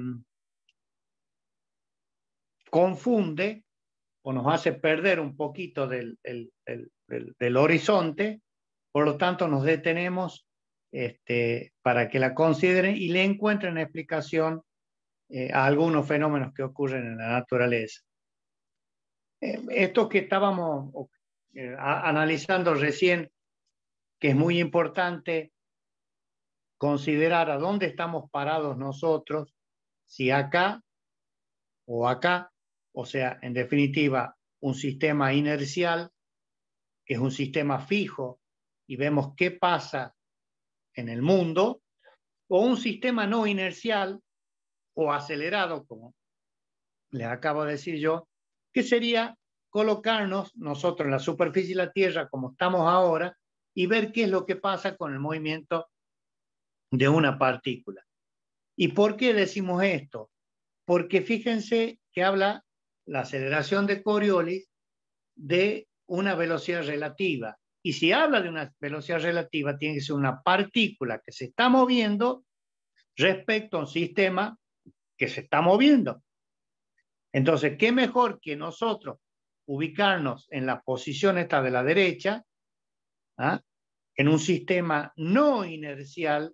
confunde o nos hace perder un poquito del horizonte. Por lo tanto, nos detenemos para que la consideren y le encuentren explicación a algunos fenómenos que ocurren en la naturaleza. Esto que estábamos analizando recién, que es muy importante considerar a dónde estamos parados nosotros, si acá o acá, o sea, en definitiva, un sistema inercial que es un sistema fijo, y vemos qué pasa en el mundo, o un sistema no inercial o acelerado, como les acabo de decir yo, que sería colocarnos nosotros en la superficie de la Tierra como estamos ahora y ver qué es lo que pasa con el movimiento de una partícula. ¿Y por qué decimos esto? Porque fíjense que habla la aceleración de Coriolis de una velocidad relativa. Y si habla de una velocidad relativa, tiene que ser una partícula que se está moviendo respecto a un sistema que se está moviendo. Entonces, ¿qué mejor que nosotros ubicarnos en la posición esta de la derecha, ¿ah? En un sistema no inercial,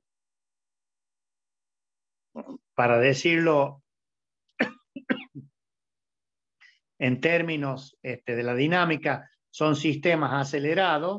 para decirlo en términos de la dinámica, son sistemas acelerados,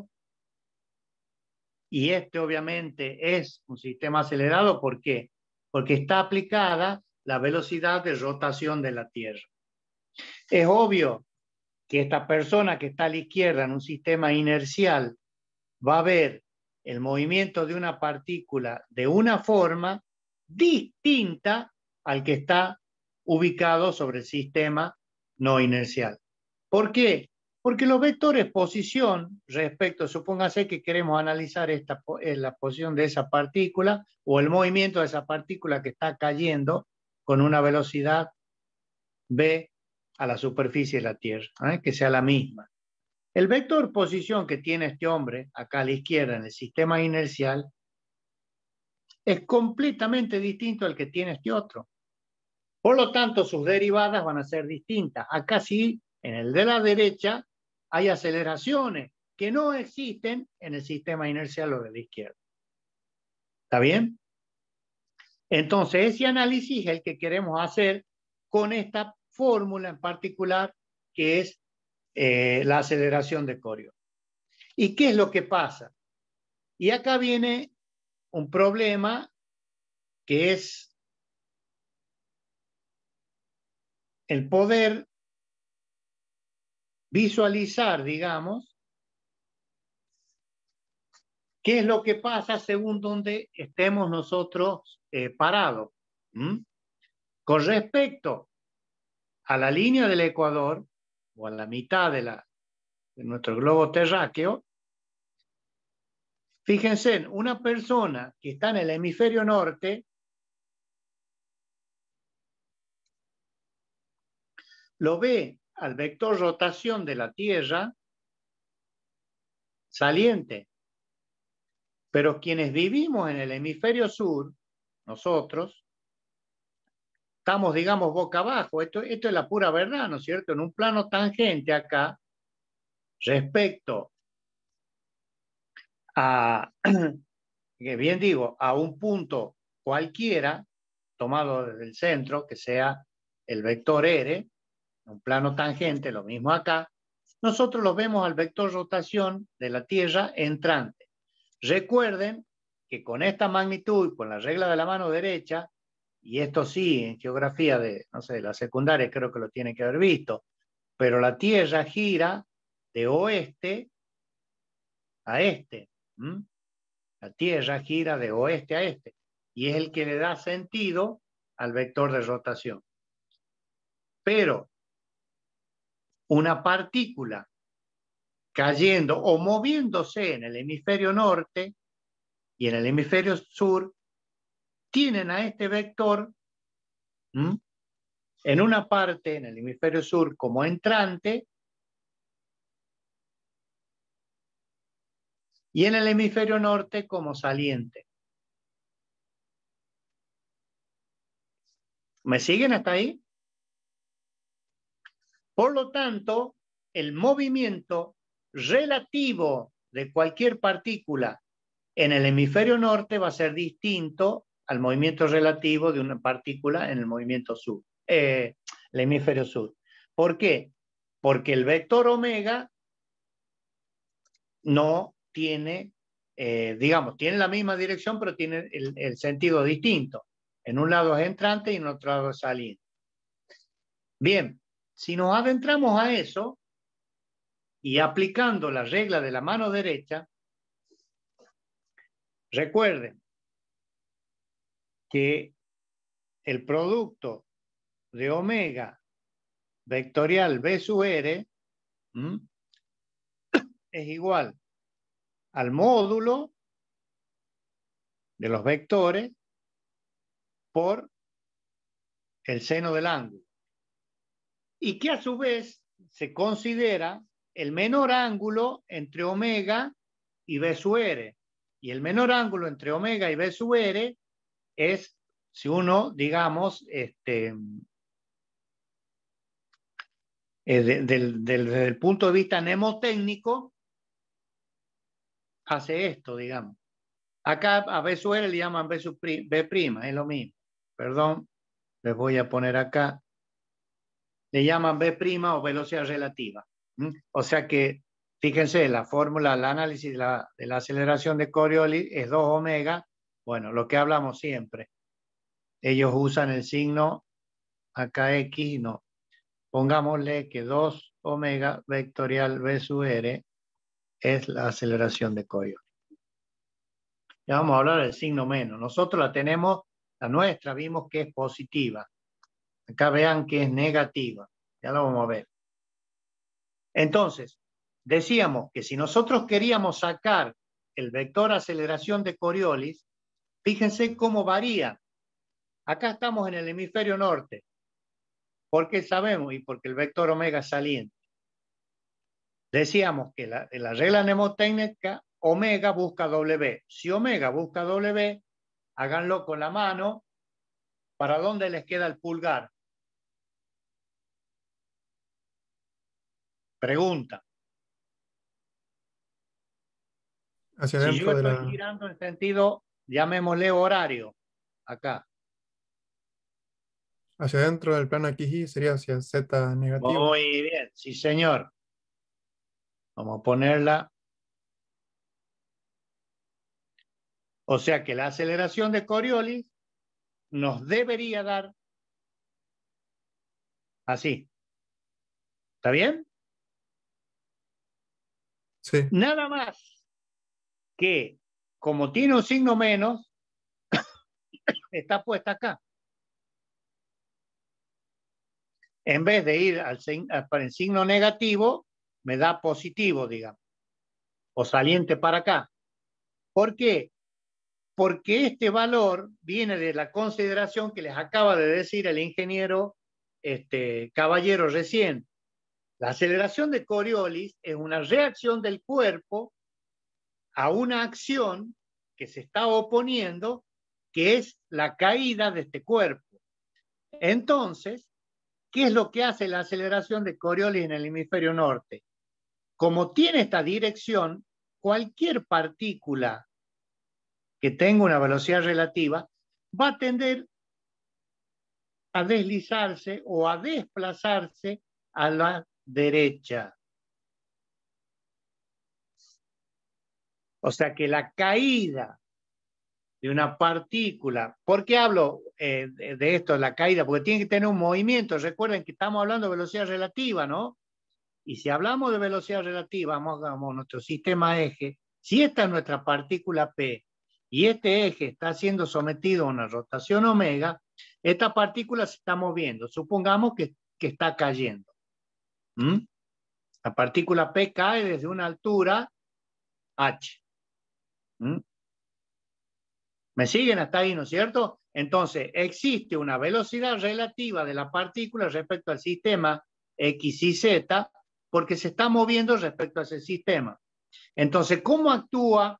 y obviamente es un sistema acelerado. ¿Por qué? Porque está aplicada la velocidad de rotación de la Tierra. Es obvio que esta persona que está a la izquierda en un sistema inercial va a ver el movimiento de una partícula de una forma distinta al que está ubicado sobre el sistema no inercial. ¿Por qué? Porque los vectores posición respecto, supóngase que queremos analizar la posición de esa partícula o el movimiento de esa partícula que está cayendo con una velocidad v a la superficie de la Tierra, que sea la misma. El vector posición que tiene este hombre acá a la izquierda en el sistema inercial es completamente distinto al que tiene este otro. Por lo tanto, sus derivadas van a ser distintas. Acá sí, en el de la derecha, hay aceleraciones que no existen en el sistema inercial o de la izquierda. ¿Está bien? Entonces, ese análisis es el que queremos hacer con esta fórmula en particular, que es la aceleración de Coriolis. ¿Y qué es lo que pasa? Y acá viene un problema que es el poder visualizar, digamos, qué es lo que pasa según donde estemos nosotros parados. Con respecto a la línea del ecuador, o a la mitad de nuestro globo terráqueo, fíjense, una persona que está en el hemisferio norte lo ve al vector rotación de la Tierra saliente. Pero quienes vivimos en el hemisferio sur, nosotros, estamos, digamos, boca abajo. Esto es la pura verdad, ¿no es cierto? En un plano tangente acá, respecto a, que bien digo, a un punto cualquiera, tomado desde el centro, que sea el vector R, un plano tangente, lo mismo acá, nosotros lo vemos al vector rotación de la Tierra entrante. Recuerden que con esta magnitud, con la regla de la mano derecha, y esto sí, en geografía de, no sé, la secundaria creo que lo tiene que haber visto, pero la Tierra gira de oeste a este. La Tierra gira de oeste a este, y es el que le da sentido al vector de rotación. Pero una partícula cayendo o moviéndose en el hemisferio norte y en el hemisferio sur, tienen a este vector en una parte, en el hemisferio sur, como entrante, y en el hemisferio norte como saliente. ¿Me siguen hasta ahí? Por lo tanto, el movimiento relativo de cualquier partícula en el hemisferio norte va a ser distinto al movimiento relativo de una partícula en el movimiento sur, el hemisferio sur. ¿Por qué? Porque el vector omega no tiene, digamos, tiene la misma dirección, pero tiene el sentido distinto. En un lado es entrante y en otro lado es saliente. Bien, si nos adentramos a eso Y aplicando la regla de la mano derecha, recuerden que el producto de omega vectorial B sub R es igual al módulo de los vectores por el seno del ángulo. Y que a su vez se considera el menor ángulo entre omega y B sub R. Y el menor ángulo entre omega y B sub R es, si uno, digamos, desde el punto de vista mnemotécnico, hace esto, digamos. Acá a B sub R le llaman B sub B', es lo mismo. Perdón, les voy a poner acá. Le llaman B' o velocidad relativa. O sea que, fíjense, la fórmula, el análisis de la aceleración de Coriolis es 2 omega. Bueno, lo que hablamos siempre. Ellos usan el signo acá X, no. Pongámosle que 2 omega vectorial B sub R es la aceleración de Coriolis. Ya vamos a hablar del signo menos. Nosotros la tenemos, la nuestra, vimos que es positiva. Acá vean que es negativa. Ya lo vamos a ver. Entonces, decíamos que si nosotros queríamos sacar el vector aceleración de Coriolis, fíjense cómo varía. Acá estamos en el hemisferio norte. ¿Por qué sabemos? Y porque el vector omega es saliente. Decíamos que la regla mnemotécnica, omega busca W. Si omega busca W, háganlo con la mano. ¿Para dónde les queda el pulgar? Pregunta. Hacia Si yo adentro de estoy la... girando en sentido, llamémosle horario, acá. Hacia adentro del plano XY sería hacia Z negativo. Muy bien, sí señor. Vamos a ponerla. O sea que la aceleración de Coriolis nos debería dar así. ¿Está bien? Sí. Nada más que, como tiene un signo menos, está puesta acá. En vez de ir para el signo negativo, me da positivo, digamos, o saliente para acá. ¿Por qué? Porque este valor viene de la consideración que les acaba de decir el ingeniero Caballero recién. La aceleración de Coriolis es una reacción del cuerpo a una acción que se está oponiendo, que es la caída de este cuerpo. Entonces, ¿qué es lo que hace la aceleración de Coriolis en el hemisferio norte? Como tiene esta dirección, cualquier partícula que tenga una velocidad relativa va a tender a deslizarse o a desplazarse a la derecha. O sea que la caída de una partícula, ¿por qué hablo de esto, la caída? Porque tiene que tener un movimiento. Recuerden que estamos hablando de velocidad relativa, ¿no? Y si hablamos de velocidad relativa, vamos nuestro sistema eje, si esta es nuestra partícula P y este eje está siendo sometido a una rotación omega, esta partícula se está moviendo. Supongamos que está cayendo. La partícula P cae desde una altura h. ¿Me siguen hasta ahí, no es cierto? Entonces, existe una velocidad relativa de la partícula respecto al sistema X y Z, porque se está moviendo respecto a ese sistema. Entonces, ¿cómo actúa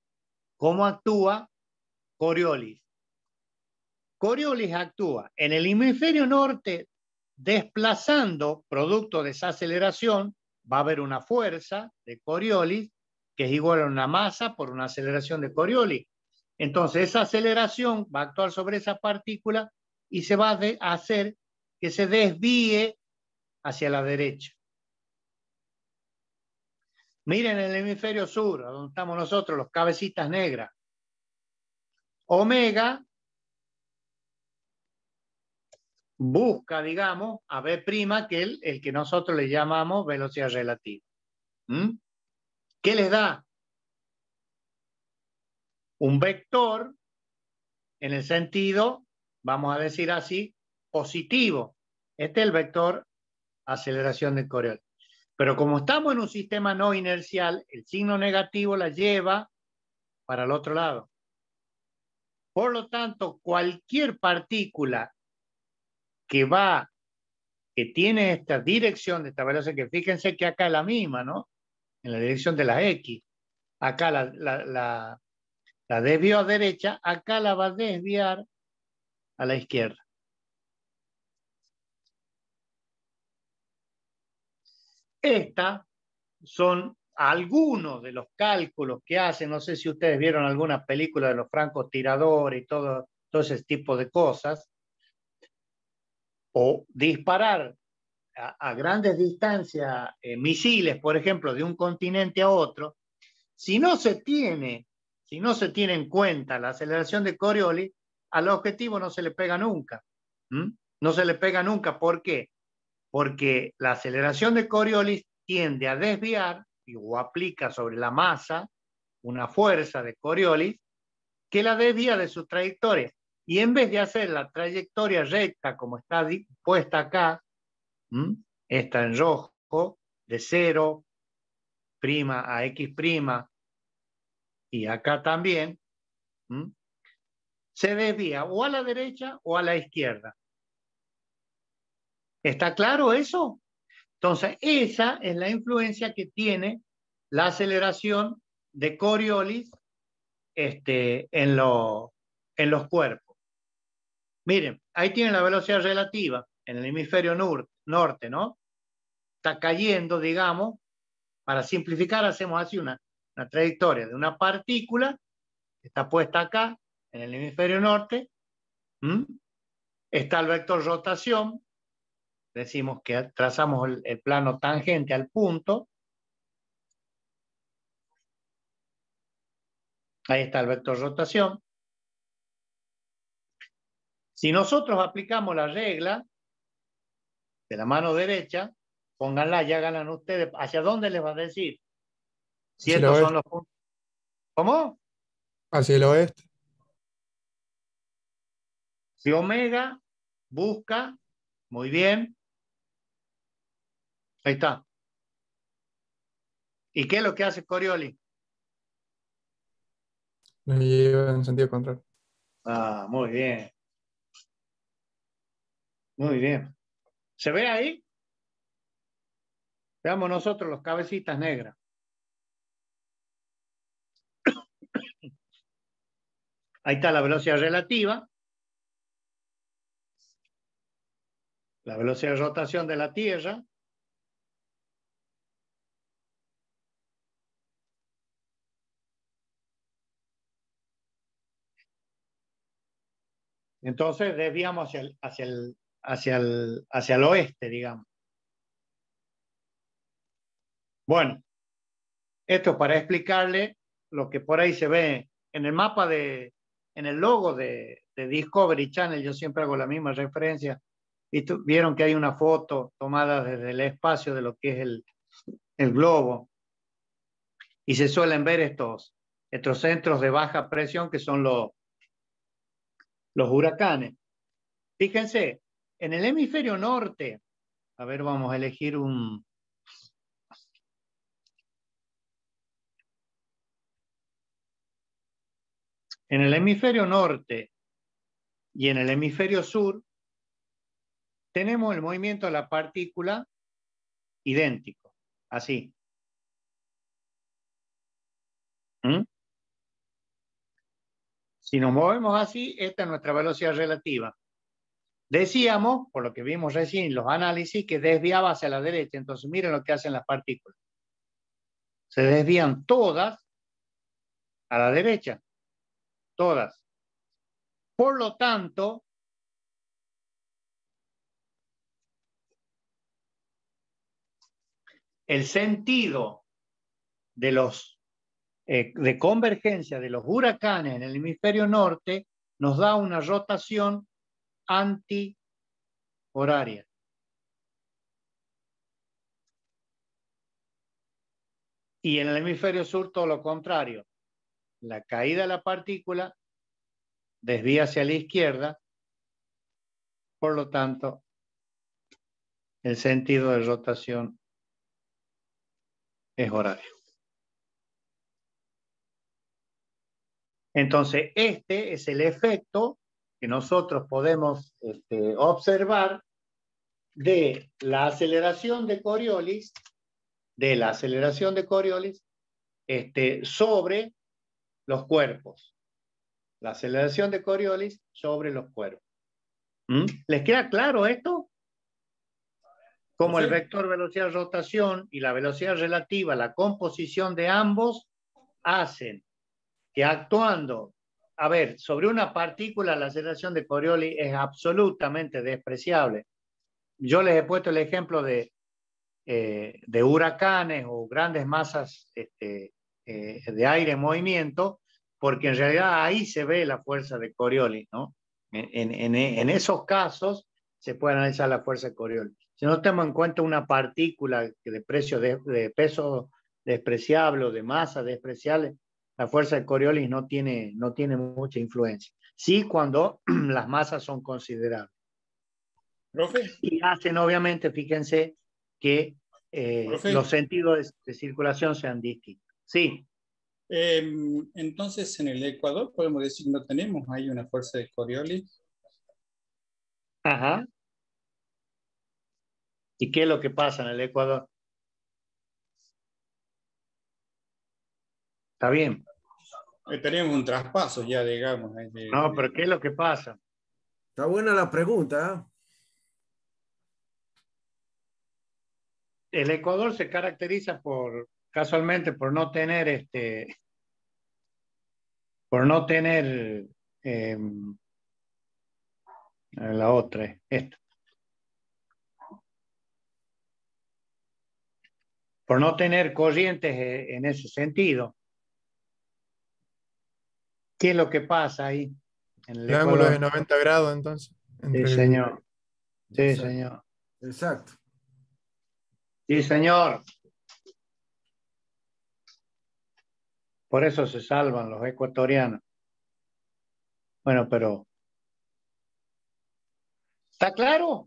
Coriolis? Coriolis actúa en el hemisferio norte desplazando, producto de esa aceleración, va a haber una fuerza de Coriolis que es igual a una masa por una aceleración de Coriolis. Entonces, esa aceleración va a actuar sobre esa partícula y se va a hacer que se desvíe hacia la derecha. Miren el hemisferio sur, donde estamos nosotros, los cabecitas negras. Omega busca, digamos, a B', que es el que nosotros le llamamos velocidad relativa. ¿Mm? ¿Qué les da? Un vector en el sentido, vamos a decir así, positivo. Este es el vector aceleración de Coriolis. Pero como estamos en un sistema no inercial, el signo negativo la lleva para el otro lado. Por lo tanto, cualquier partícula que tiene esta dirección de esta velocidad, que fíjense que acá es la misma, ¿no? En la dirección de la X. Acá la desvió a derecha, acá la va a desviar a la izquierda. Estas son algunos de los cálculos que hacen. No sé si ustedes vieron alguna película de los francotiradores y todo ese tipo de cosas. O disparar a grandes distancias misiles, por ejemplo, de un continente a otro. Si no se tiene en cuenta la aceleración de Coriolis, al objetivo no se le pega nunca. No se le pega nunca. ¿Por qué? Porque la aceleración de Coriolis tiende a desviar o aplica sobre la masa una fuerza de Coriolis que la desvía de su trayectoria. Y en vez de hacer la trayectoria recta como está puesta acá, está en rojo, de 0' a X', y acá también, se desvía o a la derecha o a la izquierda. ¿Está claro eso? Entonces, esa es la influencia que tiene la aceleración de Coriolis en los cuerpos. Miren, ahí tienen la velocidad relativa en el hemisferio norte, ¿no? Está cayendo, digamos, para simplificar, hacemos así una trayectoria de una partícula que está puesta acá, en el hemisferio norte. Está el vector rotación. Decimos que trazamos el plano tangente al punto. Ahí está el vector rotación. Si nosotros aplicamos la regla de la mano derecha, pónganla, ya ganan ustedes. ¿Hacia dónde les va a decir? Si estos son los puntos. ¿Cómo? Hacia el oeste. Si omega busca, muy bien. Ahí está. ¿Y qué es lo que hace Coriolis? Lo lleva en sentido contrario. Ah, muy bien. Muy bien. ¿Se ve ahí? Veamos nosotros los cabecitas negras. Ahí está la velocidad relativa. La velocidad de rotación de la Tierra. Entonces desviamos hacia el oeste, digamos. Bueno, esto para explicarle lo que por ahí se ve en el mapa en el logo de Discovery Channel. Yo siempre hago la misma referencia. Y vieron que hay una foto tomada desde el espacio de lo que es el globo. Y se suelen ver estos centros de baja presión que son los huracanes. Fíjense, en el hemisferio norte, a ver, vamos a elegir en el hemisferio norte y en el hemisferio sur, tenemos el movimiento de la partícula idéntico, así. Si nos movemos así, esta es nuestra velocidad relativa. Decíamos, por lo que vimos recién, los análisis, que desviaba hacia la derecha. Entonces, miren lo que hacen las partículas. Se desvían todas a la derecha. Todas. Por lo tanto, el sentido de convergencia de los huracanes en el hemisferio norte nos da una rotación antihoraria. Y en el hemisferio sur todo lo contrario. La caída de la partícula desvía hacia la izquierda, por lo tanto, el sentido de rotación es horario. Entonces, este es el efecto que nosotros podemos observar de la aceleración de Coriolis, sobre los cuerpos. La aceleración de Coriolis sobre los cuerpos. ¿Les queda claro esto? Como el vector velocidad-rotación y la velocidad relativa, la composición de ambos hacen que actuando, a ver, sobre una partícula la aceleración de Coriolis es absolutamente despreciable. Yo les he puesto el ejemplo de huracanes o grandes masas de aire en movimiento, porque en realidad ahí se ve la fuerza de Coriolis, ¿no? En esos casos se puede analizar la fuerza de Coriolis. Si no tenemos en cuenta una partícula de peso despreciable o de masa despreciable, la fuerza de Coriolis no tiene mucha influencia. Sí, cuando las masas son considerables. Profe. Y hacen, obviamente, fíjense que los sentidos de circulación sean distintos. Sí. Entonces, en el Ecuador podemos decir que no tenemos ahí una fuerza de Coriolis. Ajá. ¿Y qué es lo que pasa en el Ecuador? Está bien. Tenemos un traspaso ya, digamos. No, pero ¿qué es lo que pasa? Está buena la pregunta. El Ecuador se caracteriza casualmente, por no tener la otra, esta. Por no tener corrientes en ese sentido. ¿Qué es lo que pasa ahí? En el ángulo es Ecuador? de 90 grados, entonces. Sí, señor. Sí, señor. Exacto. Sí, señor. Por eso se salvan los ecuatorianos. Bueno, pero ¿está claro?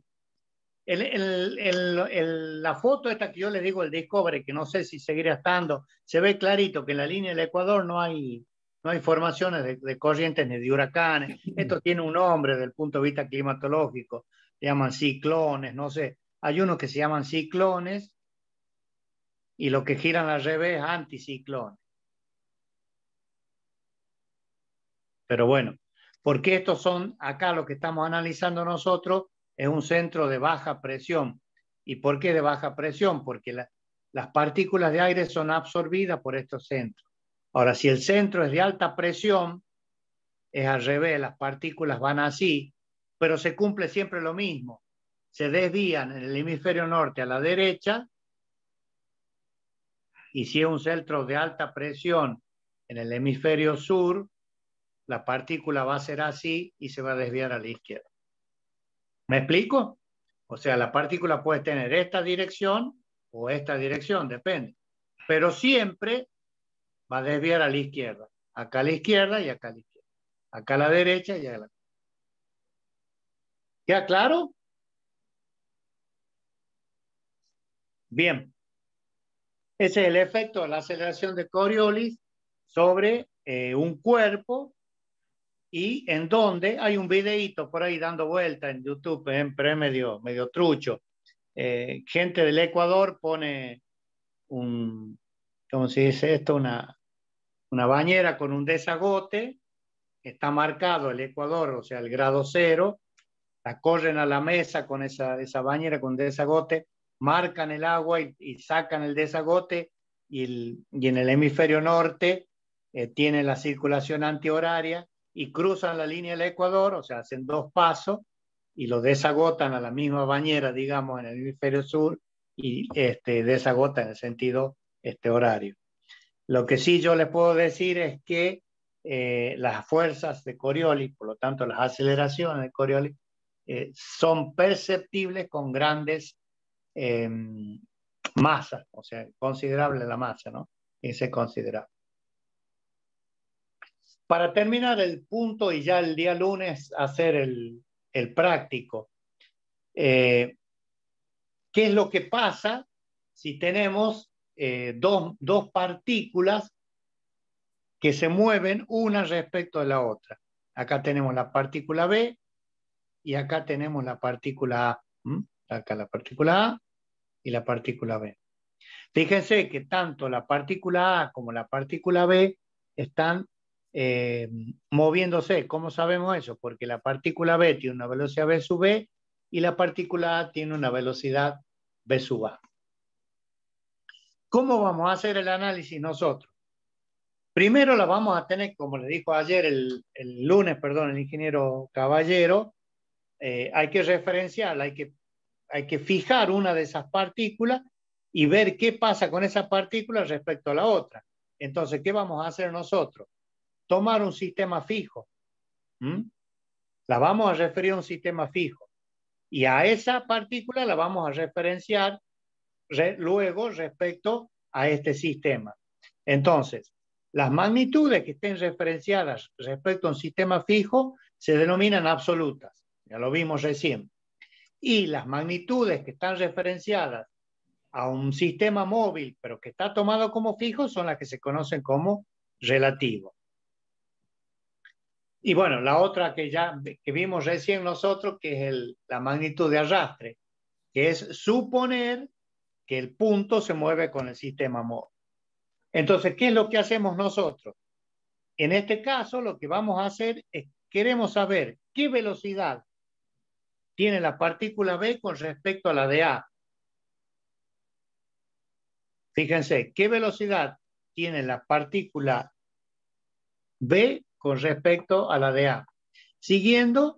La foto esta que yo les digo, el Discovery, que no sé si seguirá estando, se ve clarito que en la línea del Ecuador no hay formaciones de corrientes ni de huracanes. Esto tiene un nombre desde el punto de vista climatológico. Se llaman ciclones, no sé. Hay unos que se llaman ciclones y los que giran al revés, anticiclones. Pero bueno, porque estos son, acá lo que estamos analizando nosotros es un centro de baja presión. ¿Y por qué de baja presión? Porque las partículas de aire son absorbidas por estos centros. Ahora, si el centro es de alta presión, es al revés, las partículas van así, pero se cumple siempre lo mismo. Se desvían en el hemisferio norte a la derecha, y si es un centro de alta presión en el hemisferio sur, la partícula va a ser así y se va a desviar a la izquierda. ¿Me explico? O sea, la partícula puede tener esta dirección o esta dirección, depende. Pero siempre va a desviar a la izquierda. Acá a la izquierda y acá a la izquierda. Acá a la derecha y acá a la... ¿Queda claro? Bien. Ese es el efecto de la aceleración de Coriolis sobre un cuerpo, y en donde hay un videíto por ahí dando vuelta en YouTube, pero es medio trucho. Gente del Ecuador pone ¿cómo se dice esto? Una bañera con un desagote, está marcado el Ecuador, o sea, el grado 0, la corren a la mesa con esa bañera con desagote, marcan el agua y sacan el desagote, y en el hemisferio norte tienen la circulación antihoraria y cruzan la línea del Ecuador, o sea, hacen 2 pasos y lo desagotan a la misma bañera, digamos, en el hemisferio sur, y desagota en el sentido horario. Lo que sí yo les puedo decir es que las fuerzas de Coriolis, por lo tanto las aceleraciones de Coriolis, son perceptibles con grandes masas, o sea, considerable la masa, ¿no? ese considerable. Para terminar el punto y ya el día lunes hacer el práctico. ¿Qué es lo que pasa si tenemos dos partículas que se mueven una respecto de la otra? Acá tenemos la partícula B y acá tenemos la partícula A. Acá la partícula A y la partícula B. Fíjense que tanto la partícula A como la partícula B están moviéndose. ¿Cómo sabemos eso? Porque la partícula B tiene una velocidad v sub B y la partícula A tiene una velocidad v sub A. ¿Cómo vamos a hacer el análisis nosotros? Primero la vamos a tener, como le dijo ayer, el lunes, perdón, el ingeniero Caballero, hay que referenciarla, hay que fijar una de esas partículas y ver qué pasa con esa partícula respecto a la otra. Entonces, ¿qué vamos a hacer nosotros? Tomar un sistema fijo. La vamos a referir a un sistema fijo. Y a esa partícula la vamos a referenciar luego respecto a este sistema. Entonces, las magnitudes que estén referenciadas respecto a un sistema fijo se denominan absolutas. Ya lo vimos recién. Y las magnitudes que están referenciadas a un sistema móvil, pero que está tomado como fijo, son las que se conocen como relativos. Y bueno, la otra que vimos recién nosotros, que es la magnitud de arrastre, que es suponer que el punto se mueve con el sistema móvil. Entonces, ¿qué es lo que hacemos nosotros? En este caso, lo que vamos a hacer es, queremos saber qué velocidad tiene la partícula B con respecto a la de A. Fíjense, ¿qué velocidad tiene la partícula B con respecto a la de A? Siguiendo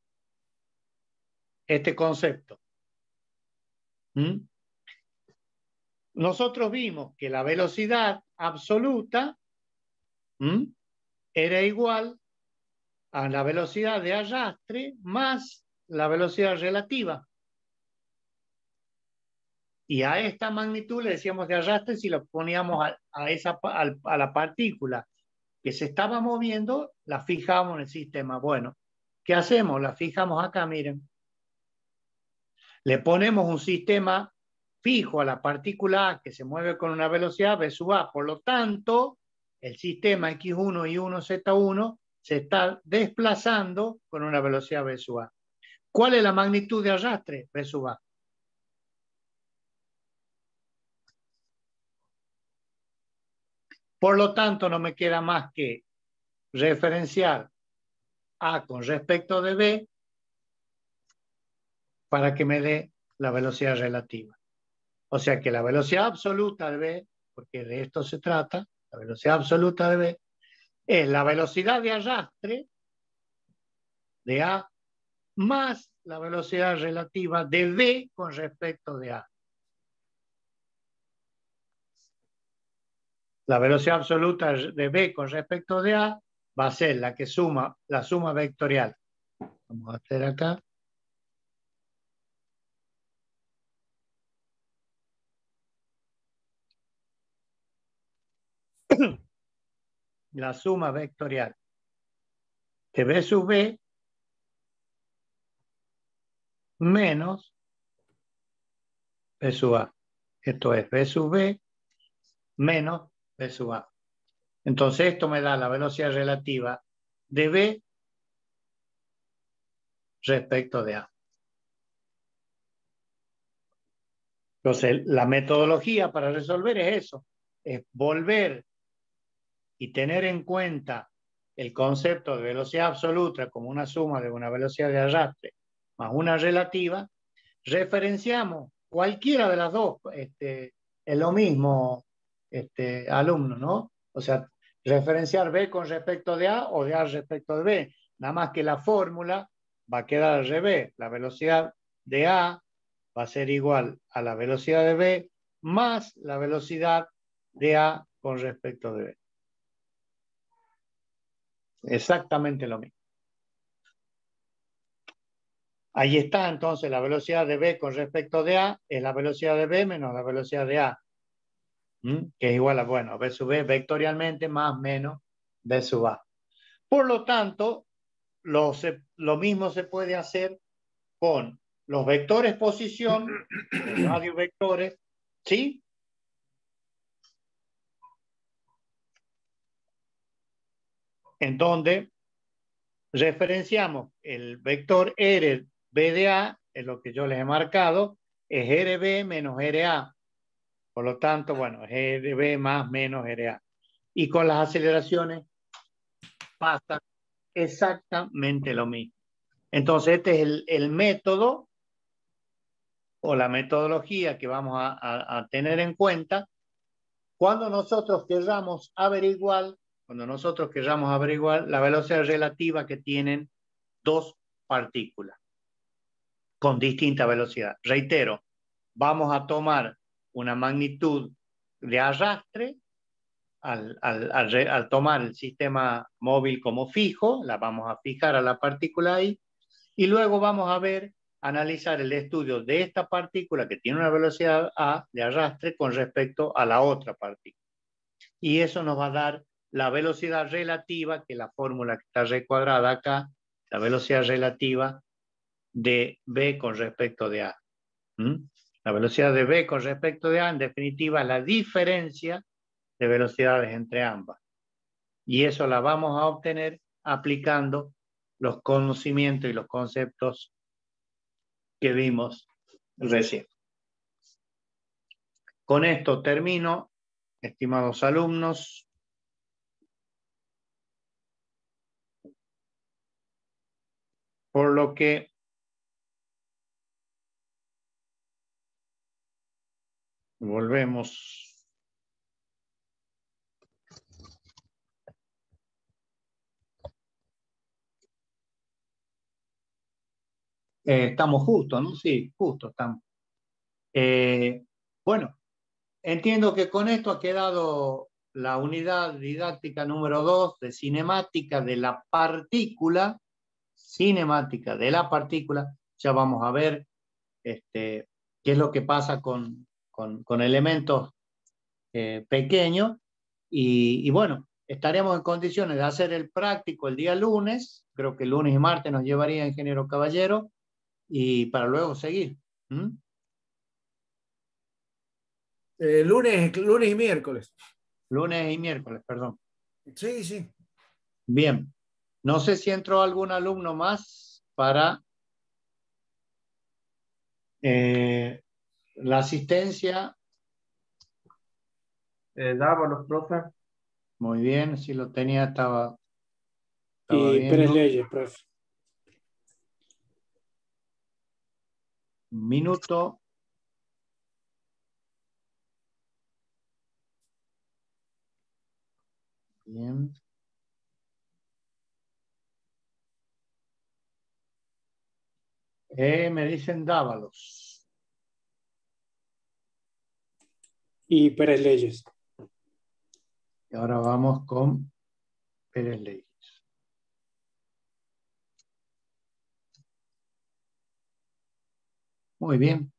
este concepto. Nosotros vimos que la velocidad absoluta era igual a la velocidad de arrastre más la velocidad relativa. Y a esta magnitud le decíamos de arrastre si lo poníamos a la partícula que se estaba moviendo, la fijamos en el sistema. Bueno, ¿qué hacemos? La fijamos acá, miren. Le ponemos un sistema fijo a la partícula A que se mueve con una velocidad v sub A. Por lo tanto, el sistema X1 y 1Z1 se está desplazando con una velocidad v sub A. ¿Cuál es la magnitud de arrastre? V sub A. Por lo tanto, no me queda más que referenciar A con respecto de B para que me dé la velocidad relativa. O sea que la velocidad absoluta de B, porque de esto se trata, la velocidad absoluta de B, es la velocidad de arrastre de A más la velocidad relativa de B con respecto de A. La velocidad absoluta de B con respecto de A va a ser la que suma la suma vectorial. Vamos a hacer acá. La suma vectorial de B sub B menos B sub A. Esto es B sub B menos B sub A. Entonces esto me da la velocidad relativa de B respecto de A. Entonces la metodología para resolver es eso, es volver y tener en cuenta el concepto de velocidad absoluta como una suma de una velocidad de arrastre más una relativa, referenciamos cualquiera de las dos, es lo mismo, alumno, ¿no? O sea, referenciar B con respecto de A o de A respecto de B, nada más que la fórmula va a quedar al revés, la velocidad de A va a ser igual a la velocidad de B más la velocidad de A con respecto de B. Exactamente lo mismo. Ahí está entonces la velocidad de B con respecto de A, es la velocidad de B menos la velocidad de A. que es igual a, bueno, B sub B vectorialmente más menos B sub A. Por lo tanto, lo mismo se puede hacer con los vectores posición, los radiovectores, ¿sí? En donde referenciamos el vector R B de A, es lo que yo les he marcado, es RB menos RA. Por lo tanto, bueno, es RB más menos RA. Y con las aceleraciones pasa exactamente lo mismo. Entonces, este es el método o la metodología que vamos a tener en cuenta cuando nosotros querramos averiguar la velocidad relativa que tienen dos partículas con distinta velocidad. Reitero, vamos a tomar una magnitud de arrastre al tomar el sistema móvil como fijo, la vamos a fijar a la partícula ahí, y luego vamos a analizar el estudio de esta partícula que tiene una velocidad A de arrastre con respecto a la otra partícula. Y eso nos va a dar la velocidad relativa, que es la fórmula que está recuadrada acá, la velocidad relativa de B con respecto de A. La velocidad de B con respecto de A, en definitiva, es la diferencia de velocidades entre ambas. Y eso la vamos a obtener aplicando los conocimientos y los conceptos que vimos recién. Con esto termino, estimados alumnos. Por lo que volvemos. Estamos justos, ¿no? Sí, justo estamos. Bueno, entiendo que con esto ha quedado la unidad didáctica número 2 de cinemática de la partícula. Cinemática de la partícula. Ya vamos a ver qué es lo que pasa con elementos pequeños. Y bueno, estaremos en condiciones de hacer el práctico el día lunes. Creo que el lunes y martes nos llevaría Ingeniero Caballero. Y para luego seguir. Lunes y miércoles. Lunes y miércoles, perdón. Sí, sí. Bien. No sé si entró algún alumno más para la asistencia. Dávalos, profe. Muy bien, si lo tenía, estaba y bien, Pérez ¿no? Leyes, profe. Un minuto. Bien. Me dicen Dávalos. Y Pérez Leyes. Y ahora vamos con Pérez Leyes. Muy bien.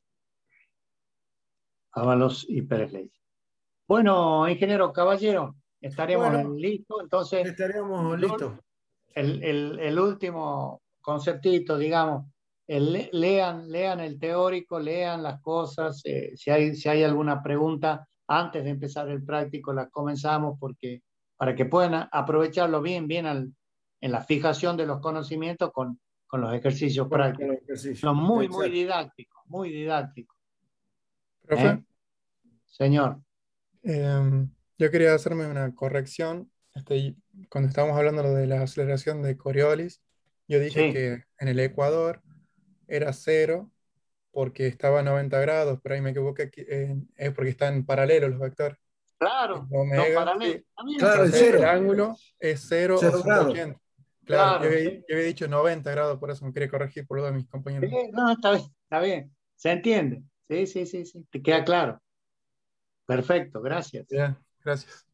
Dávalos y Pérez Leyes. Bueno, ingeniero Caballero, estaremos listos. Entonces, estaríamos listos. El último conceptito, digamos, lean el teórico, lean las cosas. Si hay alguna pregunta, antes de empezar el práctico, las comenzamos para que puedan aprovecharlo bien en la fijación de los conocimientos con los ejercicios prácticos. Son muy didácticos, muy didácticos. ¿Profe? Señor. Yo quería hacerme una corrección. Cuando estábamos hablando de la aceleración de Coriolis, yo dije que en el Ecuador era 0 porque estaba a 90 grados, pero ahí me equivoqué, es porque están paralelos los vectores. Claro, Omega, son paralelos. sí. Claro, El ángulo es 0 o 180. Claro, Claro. yo había dicho 90 grados, por eso me quería corregir por lo de mis compañeros. No, está bien. Se entiende. Sí. Te queda claro. Perfecto, gracias. Bien, gracias.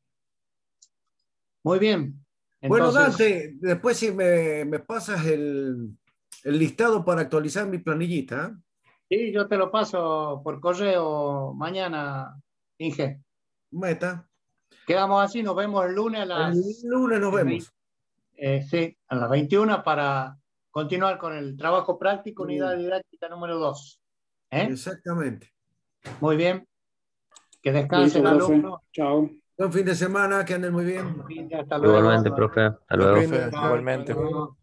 Muy bien. Entonces, bueno, Dante, después si me pasas el listado para actualizar mi planillita. Sí, yo te lo paso por correo mañana, Inge. Meta. Quedamos así, nos vemos el lunes a El las, lunes nos vemos. sí, a las 21 para continuar con el trabajo práctico, unidad didáctica número 2. Exactamente. Muy bien. Que descansen, Listo, profe. alumnos. Chao. Buen fin de semana, que anden muy bien. Hasta luego. Igualmente, profe. Hasta luego. Profe, Chao. igualmente. Hasta luego.